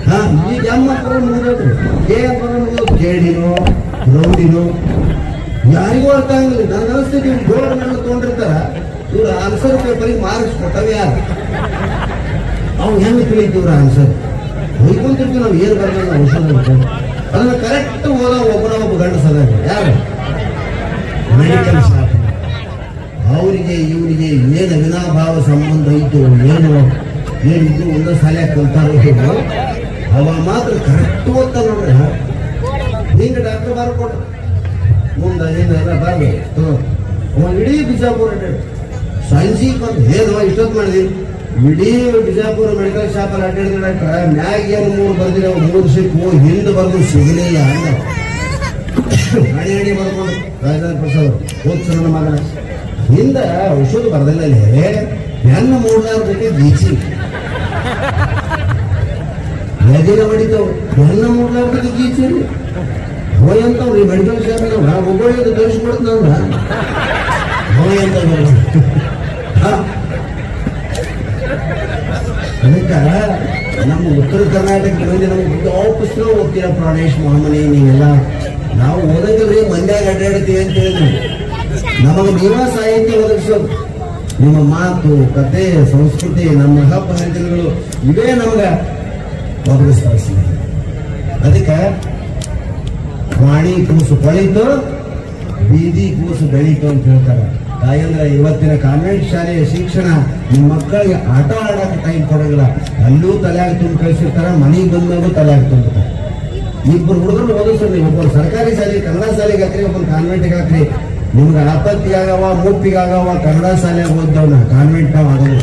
ಈಗ ಎಮ್ಮ ಅಂತಾರ ಮುಗಿದ್ರಿ, ಕೆ ಅಂತಾರ ಮುಗಿದು ಕೇಳಿನೋ ರೌಡಿನೋ ಯಾರಿಗೂ ಅರ್ಥ ಆಗಲಿಲ್ಲ. ನನಗೆ ಅನಿಸ್ತಿದ್ವಿ ಬೋರ್ಡ್ ನನ್ನ ತೊಗೊಂಡಿರ್ತಾರ, ಇವ್ರ ಆನ್ಸರ್ ಪೇಪರಿಗೆ ಮಾರ್ಕ್ಸ್ ಕೊಟ್ಟವ ಯಾರು, ಅವ್ನು ಹೆಂಗೆ ತಿಳಿತೀವ್ರ ಆನ್ಸರ್ ಹೊಯ್ಕೊಂತಿರ್ತೀವಿ ನಾವು. ಏನು ಬರಲ್ಲ ಔಷಧ ಅದನ್ನ ಕರೆಕ್ಟ್ ಓದೋ ಒಬ್ಬ ಗಂಡಸದಾಗ ಯಾರು ಮೆಡಿಕಲ್ ಶಾಪ್. ಅವರಿಗೆ ಇವರಿಗೆ ಏನು ಅವಿನಾಭಾವ ಸಂಬಂಧ ಇತ್ತು, ಏನಿದ್ದು ಒಂದು ಸಲ ಕಲ್ತಾರೋ ಅವ ಮಾತ್ರ ಕರೆಕ್ಟ್ ಓದ್ತಾ ನೋಡ್ರಿ. ಹಿಂಗೆ ಡಾಕ್ಟರ್ ಬರ್ಕೊಟ್ರು ಮುಂದೆ ಏನೆಲ್ಲ ಬರ್ಬೇಕು ಇಡೀ ಬಿಜಾಪುರ ಸಂಜೆಗೆ ಬಂದು ಏನು ಇಷ್ಟೊತ್ತು ಮಾಡಿದ್ವಿ, ಇಡೀ ಬಿಜಾಪುರ ಮೆಡಿಕಲ್ ಶಾಪಲ್ಲಿ ಅಡ್ಡಾಡಿದ್ರೆ ಡಾಕ್ಟ್ರ ಮ್ಯಾಗ ಏನು 3 ಬರ್ದಿರಿ, 3 ಸಿಕ್ಕು ಹಿಂದೆ ಬರ್ದು ಸಿಗಲೇ ಅಣ್ಣ ಹಣಿ ಬರ್ಕೊಂಡು ರಾಜೇಂದ್ರ ಪ್ರಸಾದ್ ಓದ್ಸ ನನ್ನ ಮಗನ ಹಿಂದ ಔಷಧ ಬರ್ದಲ್ಲೇ ಹೆಣ್ಣ 3,000 ಜೊತೆ ಬೀಚಿ ಎದಿನ ಹೊಡಿತಾವ್ ಹೆಣ್ಣ 3,000 ಜೊತೆ ಗೀಚಿ ಹೋಯ್ ಅಂತವ್ರಿ ಮೆಡಿಕಲ್ ಶಾಪ್ ಒಬ್ಬಳಿಗೆ ತೋರಿಸ್ಕೊಡ್ತಂದ್ರ ಹೋಯ್ ಅಂತ ಅದಕ್ಕೆ ನಮ್ಮ ಉತ್ತರ ಕರ್ನಾಟಕಕ್ಕೆ ಬಂದು ನಮ್ಗೆ ಯಾವ ಪುಸ್ತಕ ಓದ್ತೀರ ಪ್ರಾಣೇಶ್ ಮಹಾಮನಿ ನೀವೆಲ್ಲ. ನಾವು ಓದೋದ್ರಿ ಮಂಡ್ಯಾಗ ಅಡ್ಡಾಡ್ತೀವಿ ಅಂತ ಹೇಳಿದ್ವಿ. ನಮಗೆ ನೀವ ಸಾಹಿತ್ಯ ಒದಗಿಸೋದು, ನಿಮ್ಮ ಮಾತು ಕತೆ ಸಂಸ್ಕೃತಿ ನಮ್ಮ ಹಬ್ಬ ಹರಿದಿನಗಳು ಇವೇ ನಮ್ಗೆ ಒದಗಿಸ್ತಾರೆ. ಅದಕ್ಕೆ ವಾಣಿ ಕೂಸು ಕೊಳಿತು ಬೀದಿ ಕೂಸು ಬೆಳೀತು ಅಂತ ಹೇಳ್ತಾರೆ. ತಾಯಂದ್ರೆ ಇವತ್ತಿನ ಕಾನ್ವೆಂಟ್ ಶಾಲೆಯ ಶಿಕ್ಷಣ ನಿಮ್ಮ ಮಕ್ಕಳಿಗೆ ಆಟ ಆಡಕ್ಕೆ ಟೈಮ್ ಕೊಡೋದಿಲ್ಲ. ಅಲ್ಲೂ ತಲೆಯಾಗ ತುಂಬ ಕಳಿಸಿರ್ತಾರ, ಮನೆಗೆ ಬಂದಾಗೂ ತಲೆಯಾಗ ತುಂಬ್ತಾರೆ. ಇಬ್ಬರು ಹುಡುಗರು ಓದಿಸ್ರಿ, ಒಬ್ಬರು ಸರ್ಕಾರಿ ಶಾಲೆ ಕನ್ನಡ ಶಾಲೆಗೆ ಹಾಕ್ರಿ, ಒಬ್ಬರು ಕಾನ್ವೆಂಟ್ಗೆ ಹಾಕ್ರಿ. ನಿಮ್ಗೆ ಆಪತ್ತಿಗಾಗವ ಮುಪ್ಪಿಗಾಗವ ಕನ್ನಡ ಶಾಲೆಗೆ ಓದ್ದವನ ಕಾನ್ವೆಂಟ್ ನಾವು ಆಗೋದು.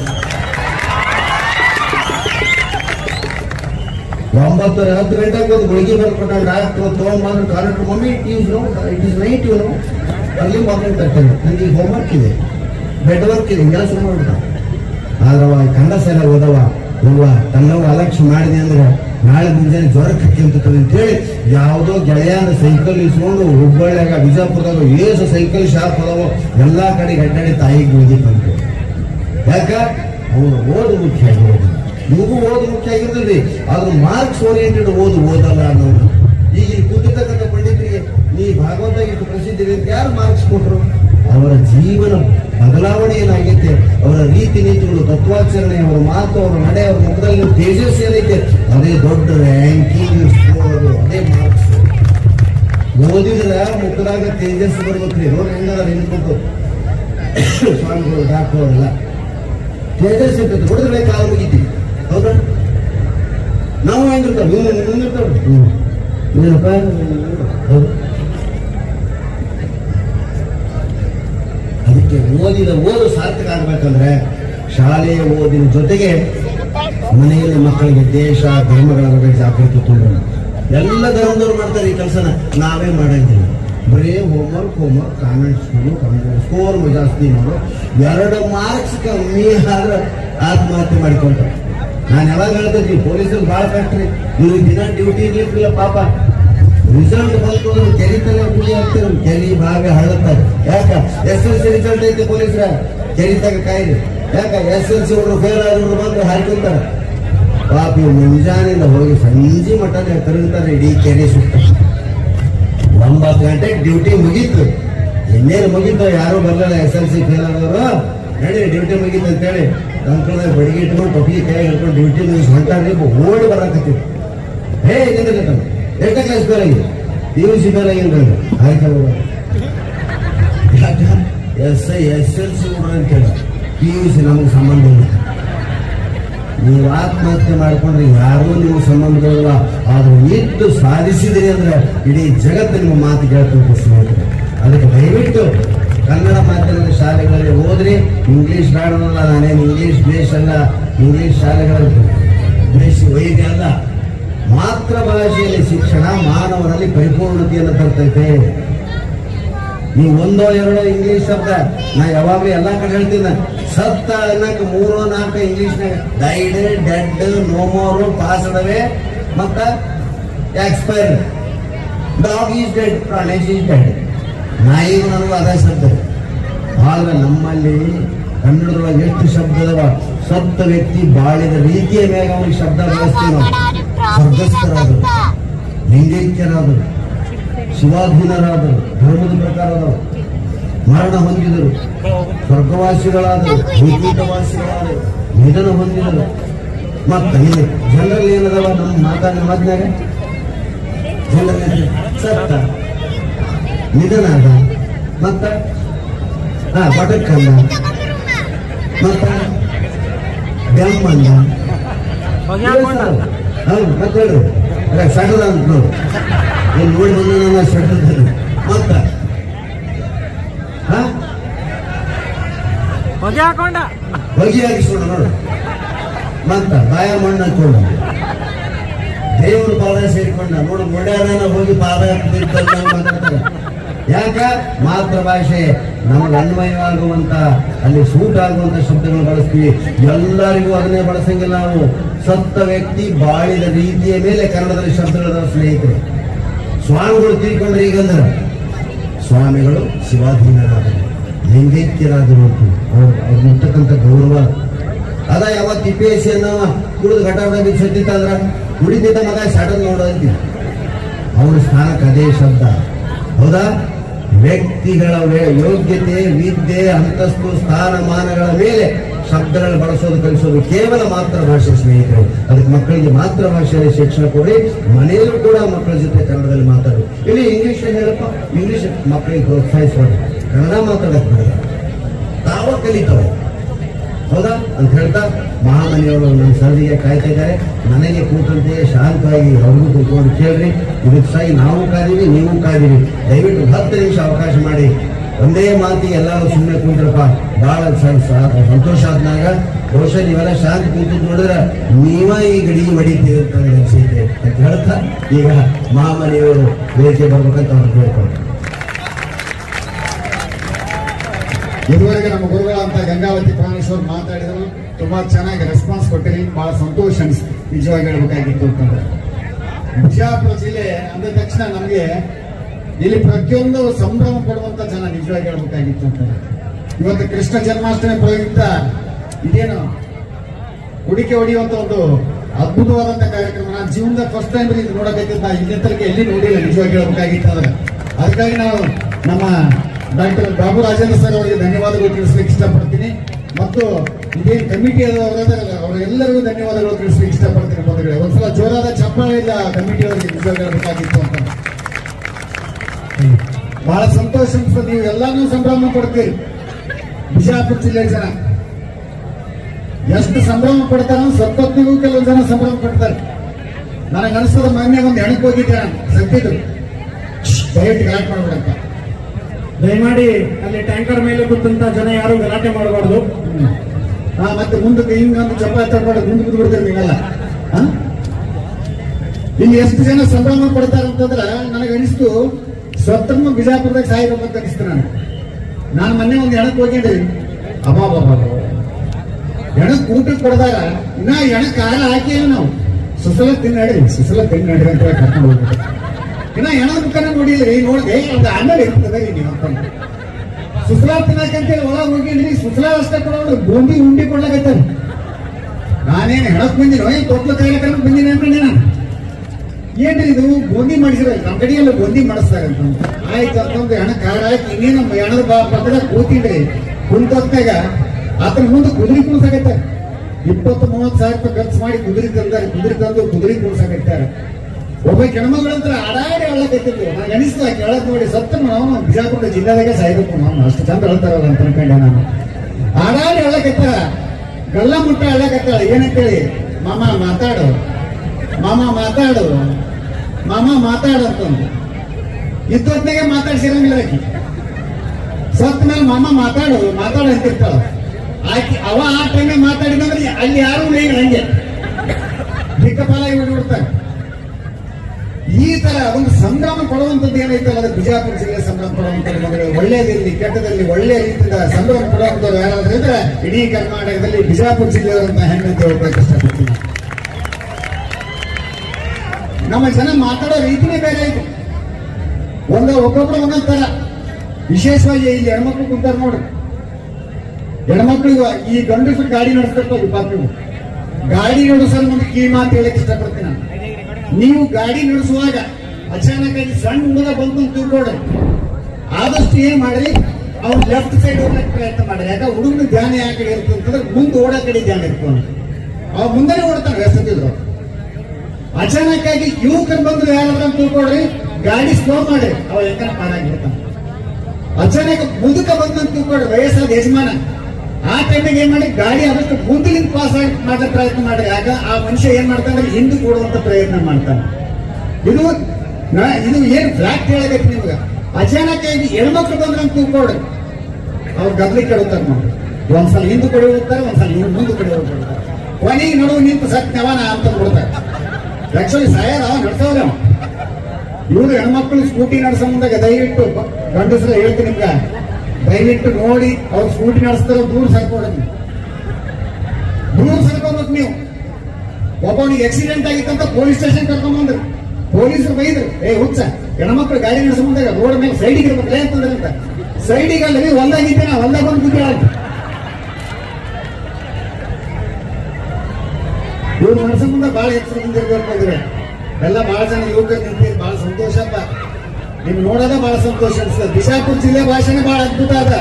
9:10 ಗಂಟೆಗೆ ಒಂದು ಗುಳಿಗೆ ಬರ್ಕೊಟ್ಟಾಗ ಡಾಕ್ಟ್ರು ತೊಗೊಂಡ್ಬಂದ್ರೆ college mummy it is night ಅಲ್ಲಿ ಮಾರ್ನಿಂಗ್ ತರ್ತಾನೆ, ನನಗೆ ಈಗ ಹೋಮ್ವರ್ಕ್ ಇದೆ, ಬೆಡ್ ವರ್ಕ್ ಇದೆ, ಹಿಂಗೆಲ್ಲ ಶುರು ಮಾಡ್ಬಿಡ್ತಾನೆ. ಆದ್ರವ ಕನ್ನಡ ಶಾಲೆ ಓದವ ಇವ ತನ್ನವ ಅಲಕ್ಷ್ಯ ಮಾಡಿದೆ ಅಂದ್ರೆ ನಾಳೆ ಮುಂಜಾನೆ ಜ್ವರಕ್ಕೆ ಹಕ್ಕಿಂತದೆ ಅಂತೇಳಿ ಯಾವುದೋ ಗೆಳೆಯನ ಸೈಕಲ್ ಇಸ್ಕೊಂಡು ಹುಬ್ಬಳ್ಳಿಯಾಗ ಬಿಜಾಪುರದಾಗ ಏಸು ಸೈಕಲ್ ಶಾಪ್ ಅದಾವೋ ಎಲ್ಲಾ ಕಡೆಗೆ ಅಡ್ಡಾಡಿ ತಾಯಿಗೆ ಹೋಗಿ ಬಂತು. ಯಾಕ ಅವ್ರು ಓದು ಮುಖ್ಯ ಆಗಿರೋದು, ನಿಮಗೂ ಓದು ಮುಖ್ಯ ಆಗಿರ್ತದೆ. ಆದ್ರೂ ಮಾರ್ಕ್ಸ್ ಓರಿಯೆಂಟೆಡ್ ಓದಲ್ಲ ಅನ್ನೋದು. ಈಗ ಇಲ್ಲಿ ಕೂತಿರ್ತಕ್ಕಂಥ ಪಂಡಿತರಿಗೆ ನೀ ಭಾಗವತ ಇಷ್ಟು ಪ್ರಸಿದ್ಧಿ ಅಂತ ಯಾರು ಮಾರ್ಕ್ಸ್ ಕೊಟ್ಟರು? ಅವರ ಜೀವನ ಬದಲಾವಣೆ ಏನಾಗೈತೆ, ಅವರ ರೀತಿ ನೀತಿಗಳು, ತತ್ವಾಚರಣೆ, ಅವರ ಮಾತು, ಅವರ ನಡೆ, ಅವರ ಮುಖದಲ್ಲಿ ತೇಜಸ್ ಏನೈತೆ ಅದೇ ದೊಡ್ಡ ರ್ಯಾಂಕಿಂಗ್ ಸ್ಕೋರ್, ಅದೇ ಮಾರ್ಕ್ಸ್. ಓದಿದ್ರೆ ಮುಖದಾಗ ತೇಜಸ್ ಬರ್ಬೇಕ್ರಿ. ನೋಡಿ ಹೆಂಗಾರ ನಿಂತ್ಕೊಂಡು ಸ್ವಾಮಿಗಳು ಡಾಕ್ಟರ್ ಅವರೆಲ್ಲ ತೇಜಸ್ ಇರ್ತದೆ, ಹೊಡೆದ್ರೆ ಕಾಲು ಮುಗಿತೀವಿ. ಹೌದಾ? ನಾವು ಹೆಂಗಿರ್ತಾವ ಏನಪ್ಪ ಹೌದು. ಅದಕ್ಕೆ ಓದು ಸಾರ್ಥಕ ಆಗ್ಬೇಕಂದ್ರೆ ಶಾಲೆಯ ಓದಿನ ಜೊತೆಗೆ ಮನೆಯಲ್ಲಿ ಮಕ್ಕಳಿಗೆ ದೇಶ ಧರ್ಮಗಳ ಬಗ್ಗೆ ಜಾಗೃತಿ ತುಂಬ. ಎಲ್ಲ ಧರ್ಮದವ್ರು ಮಾಡ್ತಾರೆ ಈ ಕೆಲಸನ, ನಾವೇ ಮಾಡಂಗಿಲ್ಲ. ಬರೀ ಹೋಮ್ವರ್ಕ್ ಕಾನ್ವೆಂಟ್ ಸ್ಕೋರ್ ಜಾಸ್ತಿ ಮಾಡು, 2 ಮಾರ್ಕ್ಸ್ ಕಮ್ಮಿ ಆದ್ರೆ ಆತ್ಮಹತ್ಯೆ ಮಾಡ್ಕೊಂತಾರೆ. ನಾನು ಯಾವಾಗ ಹೇಳ್ತಿದ್ವಿ ಪೊಲೀಸರು ಭಾಳ ಫ್ಯಾಕ್ಟ್ರಿ, ನೀವು ದಿನ ಡ್ಯೂಟಿ ಇರ್ಲಿಕ್ಕಿಲ್ಲ ಪಾಪ, ರಿಸಲ್ಟ್ ಬಂತು ಅಂದ್ರೆ ಕೆರಿತಲೆ ಪುಡಿ ಆಗ್ತಾರೆ, ಕೆರಿ ಭಾಗ ಹಳ್ಳತ್ತಾರೆ. ಯಾಕ SLC ರಿಸಲ್ಟ್ ಐತೆ ಪೊಲೀಸರ ಕೆರಿತಾಗ ಕಾಯಿರಿ. ಯಾಕ SLC ಹುಡುಗರು ಫೇಲ್ ಆದ್ರು ಬಂದು ಹಾಕಿರ್ತಾರೆ. ಪಾಪ ಇವು ಮುಂಜಾನೆಯಿಂದ ಹೋಗಿ ಸಂಜೆ ಮಟ್ಟನೇ ತಿರುಗ್ತಾರೆ, ಇಡೀ ಕೆರೆ ಸುತ್ತ. 9 ಗಂಟೆಗೆ ಡ್ಯೂಟಿ ಮುಗೀತು, ಇನ್ನೇನು ಮುಗೀತು, ಯಾರು ಬರಲಿಲ್ಲ SLC ಫೇಲ್ ಆದವರು. ನಡಿ ಡ್ಯೂಟಿ ಮುಗೀತು ಅಂತೇಳಿ ಅಂಕಲ್ದಾಗ ಬಡಿಗೆ ಇಟ್ಕೊಂಡು ಟೊಪಿಗೆ ಕೈ ಹಿಡ್ಕೊಂಡು ಡ್ಯೂಟಿ ಮುಗಿಸಿ ಹೊಂಟಾಡ್ರಿ. ಓಡಿ ಬರಾಕತ್ತೀವಿ. ಹೇ ಇದಕ್ಕೆ ಎಷ್ಟೇ ಕ್ಲಾಸ್ ಫೇಲ್ ಆಗಿದೆ, PUC ಫೇಲ್ ಆಗಿಲ್ಲ ಆಯ್ತು. SLC ಹುಡುಗ ಅಂತ ಹೇಳಿ PUC ನಮಗೆ ಸಂಬಂಧ ಇಲ್ಲ. ನೀವು ಆತ್ಮಹತ್ಯೆ ಮಾಡ್ಕೊಂಡ್ರೆ ಯಾರೂ ನಿಮ್ಗೆ ಸಂಬಂಧಗಳಿಲ್ಲ. ಆದ್ರೂ ಇದ್ದು ಸಾಧಿಸಿದ್ರಿ ಅಂದ್ರೆ ಇಡೀ ಜಗತ್ತು ನಿಮ್ಮ ಮಾತು ಕೇಳ್ಕೊಂಡು ಸ್ನೇಹಿತರೆ. ಅದಕ್ಕೆ ದಯವಿಟ್ಟು ಕನ್ನಡ ಮಾಧ್ಯಮದ ಶಾಲೆಗಳಲ್ಲಿ ಹೋದ್ರಿ. ಇಂಗ್ಲಿಷ್ ಬೇಡವಲ್ಲ, ನಾನೇನು ಇಂಗ್ಲಿಷ್ ಬೇಸ್ ಅಲ್ಲ, ಇಂಗ್ಲಿಷ್ ಶಾಲೆಗಳಲ್ಲಿ ಬೇಸಿ ವೈದ್ಯ ಅಲ್ಲ. ಮಾತೃ ಭಾಷೆಯಲ್ಲಿ ಶಿಕ್ಷಣ ಮಾನವರಲ್ಲಿ ಪರಿಪೂರ್ಣತೆಯನ್ನು ತರ್ತೈತೆ. ನೀವು 1-2 ಇಂಗ್ಲಿಷ್ ಶಬ್ದ ನಾ ಯಾವಾಗಲೂ ಎಲ್ಲಾ ಕಡೆ ಹೇಳ್ತೀನಿ. ಸತ್ತ ಅನ್ನಕ್ಕೆ 3-4 ಇಂಗ್ಲಿಷ್ನಾಗ died, dead, no more, pass ಅಡವೆ ಮತ್ತ expire. Dog is dead, Pranesh is dead. ನಾಯಿಗೂ ನನಗೂ ಅದೇ ಶಬ್ದ. ಆದ್ರೆ ನಮ್ಮಲ್ಲಿ ಕನ್ನಡದೊಳಗೆ ಎಷ್ಟು ಶಬ್ದ ಅದಾವ. ಸತ್ತ ವ್ಯಕ್ತಿ ಬಾಳಿದ ರೀತಿಯ ಮೇಲೆ ಅವನಿಗೆ ಶಬ್ದ ಬಳಸ್ತೀವಿ ನಾವು. ಸ್ವರ್ಗಸ್ಥರಾದರು, ಲಿಂಗೈಕ್ಯರಾದರು, ಶಿವಾಧೀನರಾದರು, ಧರ್ಮದ ಪ್ರಕಾರದವರು, ಮರಣ ಹೊಂದಿದರು, ಸ್ವರ್ಗವಾಸಿಗಳಾದರು, ಭೂತವಾಸಿಗಳಾದರು, ನಿಧನ ಹೊಂದಿದರು. ಮತ್ತ ಇಲ್ಲಿ ಜನರಲ್ಲಿ ಏನದವ ನಮ್ಮ ಮಾತನಾಗ ಜನರಲ್ಲಿ ಸತ್ತ, ನಿಧನ ಅದ, ಮತ್ತ ಬಟಕ್ಕಂದ, ಮತ್ತ ಬೆಮ್ಮಂದ, ಹೌದು ಮತ್ತೆ ಹೇಳ್ರಿ ಸಡದ ಅಂತ ನೋಡು, ಇಲ್ಲಿ ನೋಡಿ ಬಂದ ಸಡದ ಮತ್ತ ಹೊಗೆ ಹಾಕಿಸ್ಕೊಂಡ ನೋಡು, ಮತ್ತ ಬಾಯ ಮಣ್ಣು ಹಾಕೊಂಡ, ದೇವ್ರ ಪಾದ ಸೇರಿಕೊಂಡ ನೋಡು, ಮೊಡ್ಯಾನ ಹೋಗಿ ಪಾದ ಮಾತಾಡ್ತಾರೆ. ಯಾಕ ಮಾತೃ ಭಾಷೆ ನಮಗೆ ಅನ್ವಯವಾಗುವಂತ ಅಲ್ಲಿ ಸೂಟ್ ಆಗುವಂತ ಶಬ್ದಗಳು ಬಳಸ್ತೀವಿ. ಎಲ್ಲರಿಗೂ ಅದನ್ನೇ ಬಳಸಂಗಿಲ್ಲ ನಾವು. ಸತ್ತ ವ್ಯಕ್ತಿ ಬಾಳಿದ ರೀತಿಯ ಮೇಲೆ ಕನ್ನಡದಲ್ಲಿ ಶಬ್ದಗಳ ಸ್ನೇಹಿತರು. ಸ್ವಾಮಿಗಳು ತೀರ್ಕೊಂಡ್ರೆ ಈಗಂದ್ರೆ ಸ್ವಾಮಿಗಳು ಶಿವಾಧೀನರಾದರು, ಲಿಂಗೈಕ್ಯರಾದರು ಅಂತ ಅವ್ರು ಇರ್ತಕ್ಕಂಥ ಗೌರವ ಅದ. ಯಾವ ತಿಪ್ಪೇಸಿಯನ್ನ ಕುಡಿದು ಘಟಾಡಿ ಸತ್ತಿತ್ತಂದ್ರ ಕುಡಿದಿದ್ದ ಮಗ ಸಡನ್ ನೋಡೋದಿ ಅವನ ಸ್ಥಾನಕ್ಕೆ ಅದೇ ಶಬ್ದ. ಹೌದಾ? ವ್ಯಕ್ತಿಗಳ ಯೋಗ್ಯತೆ, ವಿದ್ಯೆ, ಅಂತಸ್ತು, ಸ್ಥಾನಮಾನಗಳ ಮೇಲೆ ಶಬ್ದಗಳು ಬಳಸೋದು ಕಲಿಸೋದು ಕೇವಲ ಮಾತೃಭಾಷೆ ಸ್ನೇಹಿತರು. ಅದಕ್ಕೆ ಮಕ್ಕಳಿಗೆ ಮಾತೃಭಾಷೆಯಲ್ಲಿ ಶಿಕ್ಷಣ ಕೊಡಿ. ಮನೆಯಲ್ಲೂ ಕೂಡ ಮಕ್ಕಳ ಜೊತೆ ಕನ್ನಡದಲ್ಲಿ ಮಾತಾಡು. ಇಲ್ಲಿ ಇಂಗ್ಲಿಷ್ ಹೇಳಪ್ಪ, ಇಂಗ್ಲಿಷ್ ಮಕ್ಕಳಿಗೆ ಪ್ರೋತ್ಸಾಹಿಸೋದು, ಕನ್ನಡ ಮಾತಾಡಕ್ ಬಿಡೋದು, ತಾವ ಕಲಿತಾವೆ. ಹೌದಾ ಅಂತ ಹೇಳ್ತಾ ಮಹಾಮನೆಯವರು ನನ್ನ ಸರದಿಗೆ ಕಾಯ್ತಾ ಇದ್ದಾರೆ. ಮನೆಗೆ ಕೂತಂತೆ ಶಾಂತವಾಗಿ ಅವ್ರಿಗೂ ಕೂತ್ಕೊಂಡು ಕೇಳ್ರಿ. ಇದಕ್ಕೆ ಸಾಗಿ ನಾವು ಕಾದೀವಿ, ನೀವು ಕಾದೀವಿ. ದಯವಿಟ್ಟು 10 ನಿಮಿಷ ಅವಕಾಶ ಮಾಡಿ ಒಂದೇ ಮಾತಿಗೆ ಎಲ್ಲರೂ ಸುಮ್ಮನೆ ಕೂತ್ರಪ್ಪ ಬಹಳ ಸಂತೋಷ ಆದ್ನಾಗ. ಬಹುಶಃ ನೀವೆಲ್ಲ ಶಾಂತಿ ಕೂತಿದ್ದು ನೋಡಿದ್ರೆ ನೀವ ಈ ಗಡಿಗೆ ಹೊಡಿತೀವಿ ಅಂತ ಅನಿಸೈತೆ ಅಂತ ಹೇಳ್ತಾ ಈಗ ಮಹಾಮನೆಯವರು ವೇದಿಕೆ ಬರ್ಬೇಕಂತ ಅವ್ರು ಕೇಳ್ಕೊಂಡು. ಇದುವರೆಗೆ ನಮ್ಮ ಗುರುಗಳಂತ ಗಂಗಾವತಿ ಪ್ರಾಣೇಶ್ವರ್ ಮಾತಾಡಿದ್ರು. ತುಂಬಾ ಚೆನ್ನಾಗಿ ರೆಸ್ಪಾನ್ಸ್ ಕೊಟ್ಟಿರಿ, ಬಹಳ ಸಂತೋಷ ಅನಿಸ್ತು. ನಿಜವಾಗಿ ಹೇಳ್ಬೇಕಾಗಿತ್ತು ಅಂತಂದ್ರೆ ಬಿಜಾಪುರ ಜಿಲ್ಲೆ ಅಂದ ತಕ್ಷಣ ನಮಗೆ ಇಲ್ಲಿ ಪ್ರತಿಯೊಂದು ಸಂಭ್ರಮ ಪಡುವಂತ ಜನ. ನಿಜವಾಗಿ ಹೇಳ್ಬೇಕಾಗಿತ್ತು ಅಂತಂದ್ರೆ ಇವತ್ತು ಕೃಷ್ಣ ಜನ್ಮಾಷ್ಟಮಿ ಪ್ರಯುಕ್ತ ಇದೇನು ಹುಡಿಕೆ ಹೊಡೆಯುವಂತ ಒಂದು ಅದ್ಭುತವಾದಂತ ಕಾರ್ಯಕ್ರಮ. ನಾನು ಜೀವನದ ಫಸ್ಟ್ ಟೈಮ್ ಇದು ನೋಡಬೇಕಿದ್ದ, ಇನ್ನಿತರಿಗೆ ಎಲ್ಲಿ ನೋಡಿಲ್ಲ. ನಿಜವಾಗಿ ಹೇಳ್ಬೇಕಾಗಿತ್ತು ಅಂದ್ರೆ ಅದಕ್ಕಾಗಿ ನಾವು ನಮ್ಮ ಡಾಕ್ಟರ್ ಬಾಬು ರಾಜೇಂದ್ರ ಸರ್ ಅವರಿಗೆ ಧನ್ಯವಾದಗಳು ತಿಳಿಸ್ಲಿಕ್ಕೆ ಇಷ್ಟಪಡ್ತೀನಿ. ಮತ್ತು ಇದೇನು ಕಮಿಟಿ ಅವರೆಲ್ಲರಿಗೂ ಧನ್ಯವಾದಗಳು ತಿಳಿಸ್ಲಿಕ್ಕೆ ಇಷ್ಟಪಡ್ತೀನಿ. ಬಂಧುಗಳೇ, ಒಂದ್ಸಲ ಜೋರಾದ ಚಪ್ಪಾಳೆ ಇಲ್ಲ ಕಮಿಟಿ ಅವರಿಗೆ ನಿಜವಾಗಿ ಹೇಳ್ಬೇಕಾಗಿತ್ತು ಅಂತ. ಬಹಳ ಸಂತೋಷ ಅನ್ಸುತ್ತೆ. ನೀವು ಎಲ್ಲಾನು ಸಂಭ್ರಮ ಪಡ್ತೀರಿ. ಬಿಜಾಪುರ ಜಿಲ್ಲೆ ಜನ ಎಷ್ಟು ಸಂಭ್ರಮ ಪಡ್ತಾರ, ಸತ್ತೊತ್ತಿಗೂ ಕೆಲವು ಜನ ಸಂಭ್ರಮ ಪಡ್ತಾರೆ. ನನಗೆ ಅನಿಸ್ತದ ಮೊನ್ನೆ ಒಂದು ಹೆಣಕ್ಕೆ ಹೋಗಿದ್ದೆ ನಾನು, ಸತ್ತಿದ್ರು. ದಯವಿಟ್ಟು ಗಲಾಟೆ ಮಾಡ್ಬೇಡಂತ, ದಯಮಾಡಿ ಅಲ್ಲಿ ಟ್ಯಾಂಕರ್ ಮೇಲೆ ಕೂತಂತ ಜನ ಯಾರು ಗಲಾಟೆ ಮಾಡಬಾರ್ದು. ಮತ್ತೆ ಮುಂದಕ್ಕೆ ಹಿಂಗೊಂದು ಚಪಾತಿ ತಗೊಂಡು ಮುಂದೆ ಬಿಡ್ತೀರಿ ನೀವೆಲ್ಲ. ಇಲ್ಲಿ ಎಷ್ಟು ಜನ ಸಂಭ್ರಮ ಪಡ್ತಾರ ಅಂತಂದ್ರ ನನಗೆ ಅನಿಸ್ತು ಸ್ವತಃ ಬಿಜಾಪುರದಾಗ ಸಾಯಿಬೇಕಂತ ಅನಿಸ್ತು ನಾನು ಮೊನ್ನೆ ಒಂದು ಹೆಣಕ್ಕೆ ಹೋಗಿದ್ರಿ. ಅಬಾಬಾಬಾ, ಹೆಣಕ್ ಊಟಕ್ಕೆ ಕೊಡದಾಗ ಇನ್ನ ಹೆಣಕ್ ಕಾಲ ಹಾಕಿ ನಾವು ಸುಸಲ ತಿನ್ನಡಿ ಅಂತ ಕರ್ಕೊಂಡು ಹೋಗ್ಬಿಟ್ಟು ಇನ್ನ ಹೆಣದ ಮುಖನ ನೋಡಿದ್ರಿ. ನೋಡಿದೆ ಒಂದು ಆಮೇಲೆ ಇರ್ತದೆ ನೀವು ಅಂತ ಸುಸಲಾ ತಿನ್ನಕಂತೇಳಿ ಒಳಗೆ ಹೋಗಿದ್ರಿ. ಸುಸಲಾ ಅಷ್ಟೇ ಕೊಡೋದು ಗೋಂದಿ ಉಂಡಿ ಕೊಡ್ಲಾಕೈತಾರೆ. ನಾನೇನು ಹೆಣಕ್ ಬಂದಿನೋ ಏನ್ ತೊಟ್ಲು ಕಾರ್ಯಕ್ರಮಕ್ಕೆ ಬಂದಿನಿ ಅನ್ಕೊಂಡೆ ನಾನು. ಏನ್ರಿ ಇದು ಗೋಂದಿ ಮಾಡಿಸಿರ ನಮ್ಮ ಕಡೆಯಲ್ಲ ಗೋಂದಿ ಮಾಡಿಸ್ತಾರಂತ. ಆಯ್ತು ಅಂತಂದು ಹೆಣ ಕಾರ ಹಾಕಿ ಇನ್ನೇನು ಹೆಣದ ಪಕ್ಕದಾಗ ಕೂತಿದ್ರಿ. ಕುಂತಾಗ ಆತನ ಮುಂದೆ ಕುದುರೆ ಕುಣಿಸಾಕೈತಾರೆ. 20-30 ಸಾವಿರ ರೂಪಾಯಿ ಖರ್ಚು ಮಾಡಿ ಕುದುರೆ ತಂದಾರೆ. ಕುದುರೆ ಕುಣಿಸಾಕೈತಾರೆ. ಒಬ್ಬ ಹೆಣ್ಮಗಳಂತ್ರ ಆಡಾಡಿ ಹೇಳಕೈತಿದ್ವಿ. ನನಗೆ ಅನಿಸ್ತು ಆಕೆ ಹೇಳಕ್ ನೋಡಿ ಸತ್ತ ನಾವು ಬಿಜಾಪುರ ಜಿಲ್ಲೆದಾಗೆ ಸಾಯ್ಬೇಕು ನಾವು, ಅಷ್ಟು ಚಂದ ಹೇಳ್ತಾರಲ್ಲ ಅಂತ ಅನ್ಕೊಂಡೆ ನಾನು. ಆಡಾಡಿ ಹೇಳಕೈತಾರ, ಗಲ್ಲ ಮುಟ್ಟ ಹೇಳಕತ್ತಾಳ. ಏನಂತೇಳಿ ಮಾಮ ಮಾತಾಡು ಅಂತಂದು ಇದ್ದೊತ್ತಿನಾಗೆ ಮಾತಾಡ್ಸಿರಂಗಿಲ್ಲ ಆಕಿ. ಸತ್ತ ಮೇಲೆ ಮಾಮ ಮಾತಾಡು ಅಂತಿರ್ತಾಳ ಆಕಿ. ಅವ ಆ ಟೈಮೇ ಮಾತಾಡಿದಂದ್ರೆ ಅಲ್ಲಿ ಯಾರು ಇಲ್ಲ, ಹಂಗೆ ಭಿಕ್ಕಪಾಲ ಬಿಡ್ತಾರೆ. ಈ ತರ ಒಂದು ಸಂಭ್ರಮ ಪಡುವಂತದ್ದು ಏನೈತಲ್ಲ ಅದು ಬಿಜಾಪುರ ಜಿಲ್ಲೆ ಸಂಭ್ರಮ ಪಡುವಂತದ್ದು. ಒಳ್ಳೆಯದಿರಲಿ ಕೆಟ್ಟದಲ್ಲಿ ಒಳ್ಳೆಯ ರೀತಿಯಿಂದ ಸಂಭ್ರಮ ಪಡುವಂತವ್ರು ಯಾರಾದ್ರೂ ಇದ್ರೆ ಇಡೀ ಕರ್ನಾಟಕದಲ್ಲಿ ಬಿಜಾಪುರ ಜಿಲ್ಲೆಯವರಂತ ಹೆಣ್ಣಂತ ಹೇಳ್ಬೇಕು ಇಷ್ಟಪಡ್ತೀನಿ. ನಮ್ಮ ಜನ ಮಾತಾಡೋ ರೀತಿನೇ ಬೇರೆ ಆಯ್ತು. ಒಬ್ಬೊಬ್ರು ಒಂದೊಂದ್ ತರ. ವಿಶೇಷವಾಗಿ ಇಲ್ಲಿ ಹೆಣ್ಮಕ್ಳು ಕುಂತಾರ ನೋಡ್ರಿ. ಹೆಣ್ಮಕ್ಳಿಗೆ ಈ ಗಂಡಸರು ಗಾಡಿ ನಡೆಸ್ತಿರ್ತಾರೆ. ಗಾಡಿ ನಡೆಸೋದು ಮುಂದೆ ಈ ಮಾತು ಹೇಳಕ್ ಇಷ್ಟಪಡ್ತೀನಿ ನಾನು. ನೀವು ಗಾಡಿ ನಡೆಸುವಾಗ ಅಚಾನಕ್ ಆಗಿ ಸಣ್ಣ ಹುಡುಗ ಬಂತು ಅಂತ ತಿಳ್ಕೊಡ್ರಿ, ಆದಷ್ಟು ಏನ್ ಮಾಡ್ರಿ, ಅವ್ನು ಲೆಫ್ಟ್ ಸೈಡ್ ಹೋಗ್ಲಿಕ್ಕೆ ಪ್ರಯತ್ನ ಮಾಡ್ರಿ. ಯಾಕೆ ಹುಡುಗನ ಧ್ಯಾನ ಯಾವ ಕಡೆ ಇರ್ತದೆ ಅಂತಂದ್ರೆ ಮುಂದೆ ಓಡೋ ಕಡೆ ಧ್ಯಾನ ಇರ್ತಾನೆ, ಅವ ಮುಂದೆ ಓಡ್ತಾನೆ ವ್ಯಸತಿದ್ರು. ಅಚಾನಕ್ ಆಗಿ ಯುವಕರು ಬಂದ್ರು ಯಾರಾದ್ರೂ ಅಂತ ತಿಳ್ಕೊಡ್ರಿ, ಗಾಡಿ ಸ್ಲೋ ಮಾಡಿ ಅವ ಯಾಕಂದ್ರೆ ಪಾರಾಗಿರ್ತಾನೆ. ಅಚಾನಕ್ ಮುದುಕ ಬಂದಂತ ತಿಳ್ಕೊಡ್ರಿ, ವಯಸ್ಸಾದ ಯಜಮಾನ, ಆ ಟೈಮಿಗೆ ಏನ್ ಮಾಡಿ ಗಾಡಿ ಅದಕ್ಕೆ ಮುಂದಿನ ಪಾಸ್ ಮಾಡೋ ಪ್ರಯತ್ನ ಮಾಡ್ರಿ. ಆಗ ಆ ಮನುಷ್ಯ ಏನ್ ಮಾಡ್ತಾನೆ, ಹಿಂದೆ ಕೊಡುವಂತ ಪ್ರಯತ್ನ ಮಾಡ್ತಾನೆ. ಇದು ಏನ್ ಫ್ಲಾಕ್ಟ್ ಹೇಳಬೇಕು ನಿಮ್ಗೆ. ಅಚಾನಕ್ ಆಗಿ ಹೆಣ್ಮಕ್ಳು ಬಂದ್ರೆ ಅಂತ ತಿಳ್ಕೊಡ್ರಿ, ಅವ್ರು ಗದ್ಲಿ ಕೆಡುತ್ತಾರೆ ನೋಡಿ. ಒಂದ್ಸಲ ಹಿಂದೆ ಕಡೆ ಹೋಗ್ತಾರೆ, ಒಂದ್ಸಲ ಮುಂದೆ ಕಡೆ ಹೋಗ್ಬಿಡ್ತಾರೆ. ಕೊನೆಗೆ ನಡುವೆ ನಿಂತು ಸತ್ಯವನ ಅಂತ ಕೊಡ್ತಾರೆ. ಆಕ್ಚುಲಿ ಸಾಯರ ನಡ್ಸವ್ರೆ ಇವ್ರು ಹೆಣ್ಮಕ್ಳು ಸ್ಕೂಟಿ ನಡೆಸೋ ಮುಂದಾಗ ದಯವಿಟ್ಟು ಗಂಡಸ್ರ ಹೇಳ್ತೀನಿ ನಿಮ್ಗ, ದಯವಿಟ್ಟು ನೋಡಿ ಅವ್ರು ಸ್ಕೂಟಿ ನಡೆಸ್ತಾರೋ ದೂರ ಸರ್ಕೊಡ್ರಿ, ದೂರ ಸರ್ಕೋಬೇಕು ನೀವು. ಒಬ್ಬನಿಗೆ ಆಕ್ಸಿಡೆಂಟ್ ಆಗಿತ್ತಂತ ಪೊಲೀಸ್ ಸ್ಟೇಷನ್ ಕರ್ಕೊಂಡ್ಬಂದ್ರು, ಪೊಲೀಸರು ಬೈದ್ರು, ಹುಚ್ಚ ಹೆಣ್ಮಕ್ಳು ಗಾಡಿ ನಡೆಸೋ ಮುಂದಾಗ ರೋಡ್ ಮೇಲೆ ಸೈಡಿಗೆ ಇರ್ಬೇಕಲ್ಲ ಅಂತಂದ್ರೆ ಅಂತ. ಸೈಡಿಗೆ ಅಲ್ಲ ಹೊಲ್ದಾಗಿದ್ದೇನೆ, ಹೊಲ್ದಾಗ ಬಂದು ಕೂತಿ ಆಯ್ತು. ಇವ್ರು ನಡೆಸೋ ಮುಂದೆ ಬಹಳ ಎಚ್ಚರದಿಂದ ಇರ್ಬೇಕು ಅಂದ್ರೆ ಎಲ್ಲ ಬಹಳ ಜನ ಯುವಕರು ನಿಂತಿದ್ದು ಬಹಳ ಸಂತೋಷಪ್ಪ. ನಿಮ್ ನೋಡೋದ ಬಹಳ ಸಂತೋಷ ಅನ್ಸ್ತದೆ. ಬಿಜಾಪುರ ಜಿಲ್ಲೆ ಭಾಷೆನೇ ಬಹಳ ಅದ್ಭುತ ಅದ.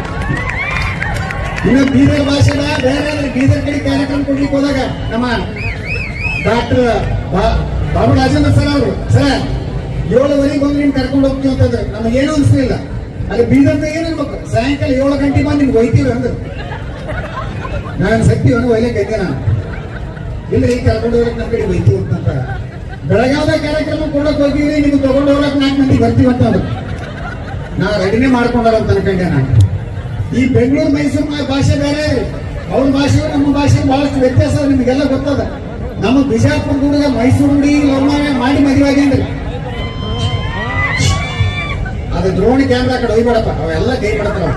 ಇನ್ನು ಬೀದರ್ ಭಾಷೆನ ಬೇರೆ ಬೀದರ್ ಕಡೆ ಕಾರ್ಯಕ್ರಮ ಕೊಡ್ಲಿಕ್ಕೆ ಹೋದಾಗ ನಮ್ಮ ಡಾಕ್ಟರ್ ಬಾಬು ರಾಜೇಂದ್ರ ಸರ್ ಅವರು, ಸರ್ 7:30 ಬಂದು ನಿಮ್ಗೆ ಕರ್ಕೊಂಡು ಹೋಗ್ತೀವಿ ಅಂತಂದ್ರೆ ನಮಗೇನು ಅನ್ಸಲಿಲ್ಲ. ಅಲ್ಲಿ ಬೀದರ್ದ ಏನಿರ್ಬೇಕು, ಸಾಯಂಕಾಲ 7 ಗಂಟೆ ಬಂದು ನಿಮ್ಗೆ ಒಯ್ತೀವಿ ಅಂದ್ರೆ ನಾನು ಶಕ್ತಿ ಒಂದು ಒಯ್ಲಿಕ್ಕೆ ಇದ್ದೆ. ನಾನು ಇಲ್ರಿ ಕರ್ಕೊಂಡು ಹೋಗ್ಲಿಕ್ಕೆ ನಮ್ಮ ಕಡೆ ಒಯ್ತೀವಿ ಅಂತ. ಬೆಳಗಾವದ ಕಾರ್ಯಕ್ರಮ ಕೊಡಕ್ ಹೋಗಿವಿ, ನಿಮ್ಗೆ ತಗೊಂಡು ಹೋಗ್ಲಕ್ 4 ಮಂದಿ ಬರ್ತೀವಿ ಅಂತ ಅಂದ್ರು. ನಾ ರೆಡಿನೇ ಮಾಡ್ಕೊಂಡಾರ ಅಂತ ಅನ್ಕೊಂಡೆ ನಾನು. ಈ ಬೆಂಗಳೂರು ಮೈಸೂರು ಭಾಷೆ ಬೇರೆ, ಅವ್ರ ಭಾಷೆಯು ನಮ್ಮ ಭಾಷೆ ಬಹಳಷ್ಟು ವ್ಯತ್ಯಾಸ ನಿಮ್ಗೆಲ್ಲ ಗೊತ್ತದ. ನಮ್ಮ ಬಿಜಾಪುರ ಹುಡುಗ ಮೈಸೂರು ಹುಡುಗಿ ಮಾಡಿ ಮದುವೆ ಆಗ್ಯಾನ್ರಿ. ಅದು ಡ್ರೋನ್ ಕ್ಯಾಮ್ರಾ ಕಡೆ ಹೋಗ್ಬೇಡಪ್ಪ, ಅವೆಲ್ಲ ಕೈ ಬಿಡತಾರ.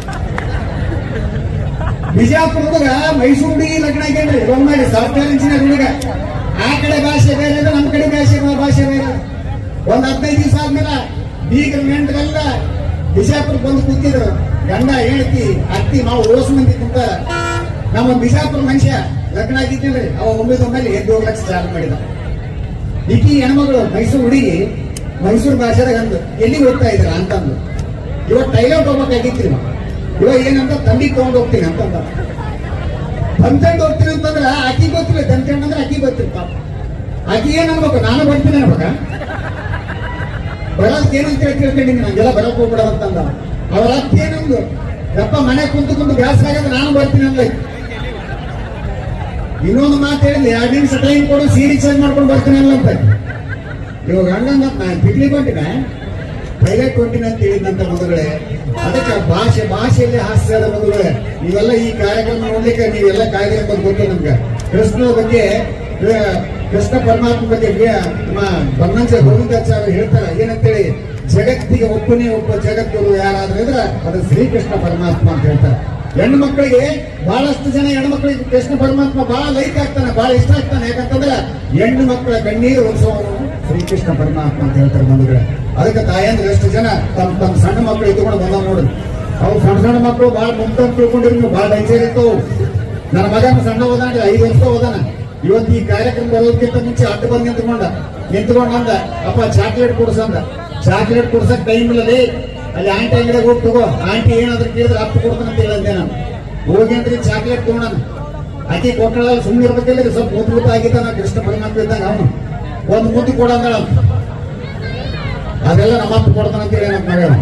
ಬಿಜಾಪುರ ಹುಡುಗ ಮೈಸೂರು ಹುಡುಗಿ ಲಗ್ನ ಆಗ್ಯಾನ್ರಿ, ಲವ್ ಮಾಡಿ ಸಾಫ್ಟ್ವೇರ್ ಇಂಜಿನಿಯರ್ ಹುಡುಗ. ಆ ಕಡೆ ಭಾಷೆ ಬೇರೆ ಇದೆ, ನಮ್ಮ ಕಡೆ ಭಾಷೆ ಬೇರೆ. ಒಂದ್ 15 ದಿವಸ ಆದ್ಮೇಲೆ ಬೀಗರ ಮೆಂಟ್ರೆಲ್ಲ ಬಿಜಾಪುರ ಬಂದು ಕೂತಿದ್ರು. ಗಂಡ ಹೇಳ್ತಿ ಅತ್ತಿ ನಾವು ಓಸ್ ಮಂದಿ ಕುಂತ. ನಮ್ಮ ಬಿಜಾಪುರ ಮನುಷ್ಯ ಲಗ್ನ ಆಗಿದ್ದೇವೆ, ಅವ ಒಮ್ಮೆದೊಮ್ಮೇಲೆ ಎದ್ದು ಹೋಗ್ಲಕ್ಕೆ ಚಾಲು ಮಾಡಿದ. ಈಕಿ ಹೆಣ್ಮಗಳು ಮೈಸೂರು ಹುಡುಗಿ ಮೈಸೂರು ಭಾಷೆದಾಗ ಅಂದು ಎಲ್ಲಿಗೆ ಹೋಗ್ತಾ ಇದ್ರ ಅಂತಂದು. ಇವಾಗ ಟೈಲರ್ ಹೋಗ್ಬೇಕಾಗಿತ್ರಿ, ಇವಾಗ ಏನಂತ ತಂಡಿ ತಗೊಂಡು ಹೋಗ್ತೀನಿ ಅಂತಂದ. ತಂತಂಡು ಹೋಗ್ತೀನಿ ಅಂತಂದ್ರ ಆಕಿ ಗೊತ್ತಿಲ್ಲ, ತಂತಂಡ್ ಅಂದ್ರೆ ಆಕಿ ಗೊತ್ತಿಲ್ಲ. ಆಕಿ ಏನ್ ಅನ್ಬೇಕು, ನಾನು ಬರ್ತೀನಿ ಅನ್ಬೇಕ. ಬರೋದಕ್ಕೆ ಏನಂತ ಕೇಳ್ಕೊಂಡಿನಿ, ನಂಗೆಲ್ಲ ಬರಕ್ ಹೋಗ್ಬಿಡ ಅಂತಂದ. ಅವ್ರ ಅತ್ತಿ ಏನಂದು, ಯಪ್ಪ ಮನೆ ಕುಂತು ಬ್ಯಾಸರ ಆಗದ ನಾನು ಬರ್ತೀನಿ ಅಂದ. ಇನ್ನೊಂದು ಮಾತು ಹೇಳಿದ್ಲಿ, 2 ನಿಮಿಷ ಟೈಮ್ ಕೊಡು, ಸೀರೆ ಚೇಂಜ್ ಮಾಡ್ಕೊಂಡು ಬರ್ತೀನಿ ಅಲ್ಲಂತ. ಇವಾಗ ಅಣ್ಣಂದ ನಾನು ಪಿಕ್ನಿಕ್ ಹೊಂಟಿನ, ಪೈಲಟ್ ಹೊಂಟಿನ ಅಂತ ಹೇಳಿದಂತ ಮದುವೆ. ಅದಕ್ಕೆ ಭಾಷೆಯಲ್ಲಿ ಹಾಸ್ಯದ ಮದುವೆ. ನೀವೆಲ್ಲ ಈ ಕಾರ್ಯಕ್ರಮ ನೋಡ್ಲಿಕ್ಕೆ ನೀವೆಲ್ಲ ಕಾಯ್ದೆ ಬಂದು ಗೊತ್ತು ನಮ್ಗೆ. ಕೃಷ್ಣನ ಬಗ್ಗೆ, ಕೃಷ್ಣ ಪರಮಾತ್ಮ ಬಗ್ಗೆ ನಮ್ಮ ಬನ್ನಂಜ ಗೋವಿಂದಾಚಾರ್ಯ ಹೇಳ್ತಾರೆ ಏನಂತೇಳಿ, ಜಗತ್ತಿಗೆ ಒಬ್ಬನೇ ಒಬ್ಬ ಜಗದ್ಗುರು ಯಾರಾದ್ರೆ ಅದು ಶ್ರೀಕೃಷ್ಣ ಪರಮಾತ್ಮ ಅಂತ ಹೇಳ್ತಾರೆ. ಹೆಣ್ಣು ಮಕ್ಕಳಿಗೆ ಬಹಳಷ್ಟು ಜನ ಹೆಣ್ಮಕ್ಳಿಗೆ ಕೃಷ್ಣ ಪರಮಾತ್ಮ ಬಹಳ ಲೈಕ್ ಆಗ್ತಾನೆ, ಬಹಳ ಇಷ್ಟ ಆಗ್ತಾನೆ. ಯಾಕಂತಂದ್ರೆ ಹೆಣ್ಣು ಮಕ್ಕಳ ಕಣ್ಣೀರು ಒರೆಸುವವನು ಶ್ರೀಕೃಷ್ಣ ಪರಮಾತ್ಮ ಅಂತ ಹೇಳ್ತಾರೆ ಬಂಧುಗಳೇ. ಅದಕ್ಕೆ ತಾಯಂದ್ರೆ ಎಷ್ಟು ಜನ ತಮ್ಮ ಸಣ್ಣ ಮಕ್ಕಳು ಇಟ್ಕೊಂಡು ಬಂದ ನೋಡ್ರಿ. ಅವ್ರು ಸಣ್ಣ ಮಕ್ಕಳು ಬಹಳ ಮುಂದೆ ತಿಳ್ಕೊಂಡಿರಿ, ಬಹಳ ಡೇಂಜರ್ ಇರ್ತವು. ನನ್ನ ಮಗನ ಸಣ್ಣ ಹೋದಾನ, 5 ವರ್ಷ ಹೋದಾನ. ಇವತ್ತು ಈ ಕಾರ್ಯಕ್ರಮ ಬರೋದಕ್ಕಿಂತ ಮುಂಚೆ ಅಡ್ಡ ಬಂದು ನಿಂತ್ಕೊಂಡ್ ಅಂದ, ಅಪ್ಪ ಚಾಕ್ಲೇಟ್ ಕೊಡ್ಸಂದ. ಚಾಕ್ಲೇಟ್ ಕೊಡ್ಸಕ್ ಟೈಮ್ ಇಲ್ಲದೆ ಅಲ್ಲಿ ಆಂಟಿ ಅಂಗಡಿಗೆ ಹೋಗಿ ತಗೋ, ಆಂಟಿ ಏನಾದ್ರು ಕೇಳಿದ್ರೆ ಅಪ್ಪ ಕೊಡ್ತಾನಂತ ಹೇಳಂತೆ. ನಾನು ಹೋಗಿ ಅಂದ್ರೆ ಚಾಕ್ಲೇಟ್ ತಗೋಣ. ಆಕೆ ಕೊಟ್ಟಳ ಸುಮ್ಮನೆ ಇರ್ಬೇಕಿಲ್ಲ, ಸ್ವಲ್ಪ ಮುದ್ದು ಆಗಿದ್ದಾನ ಕೃಷ್ಣ ಪರಮಾತ್ಮ ಇದ್ದಾಗ. ಅವನು ಒಂದು ಮುದ್ದು ಕೊಡಂದಳ, ಅದೆಲ್ಲ ನಮ್ಮ ಅಪ್ಪ ಕೊಡ್ತಾನಂತ ಹೇಳಿ ನಮ್ಮ ಮಗ.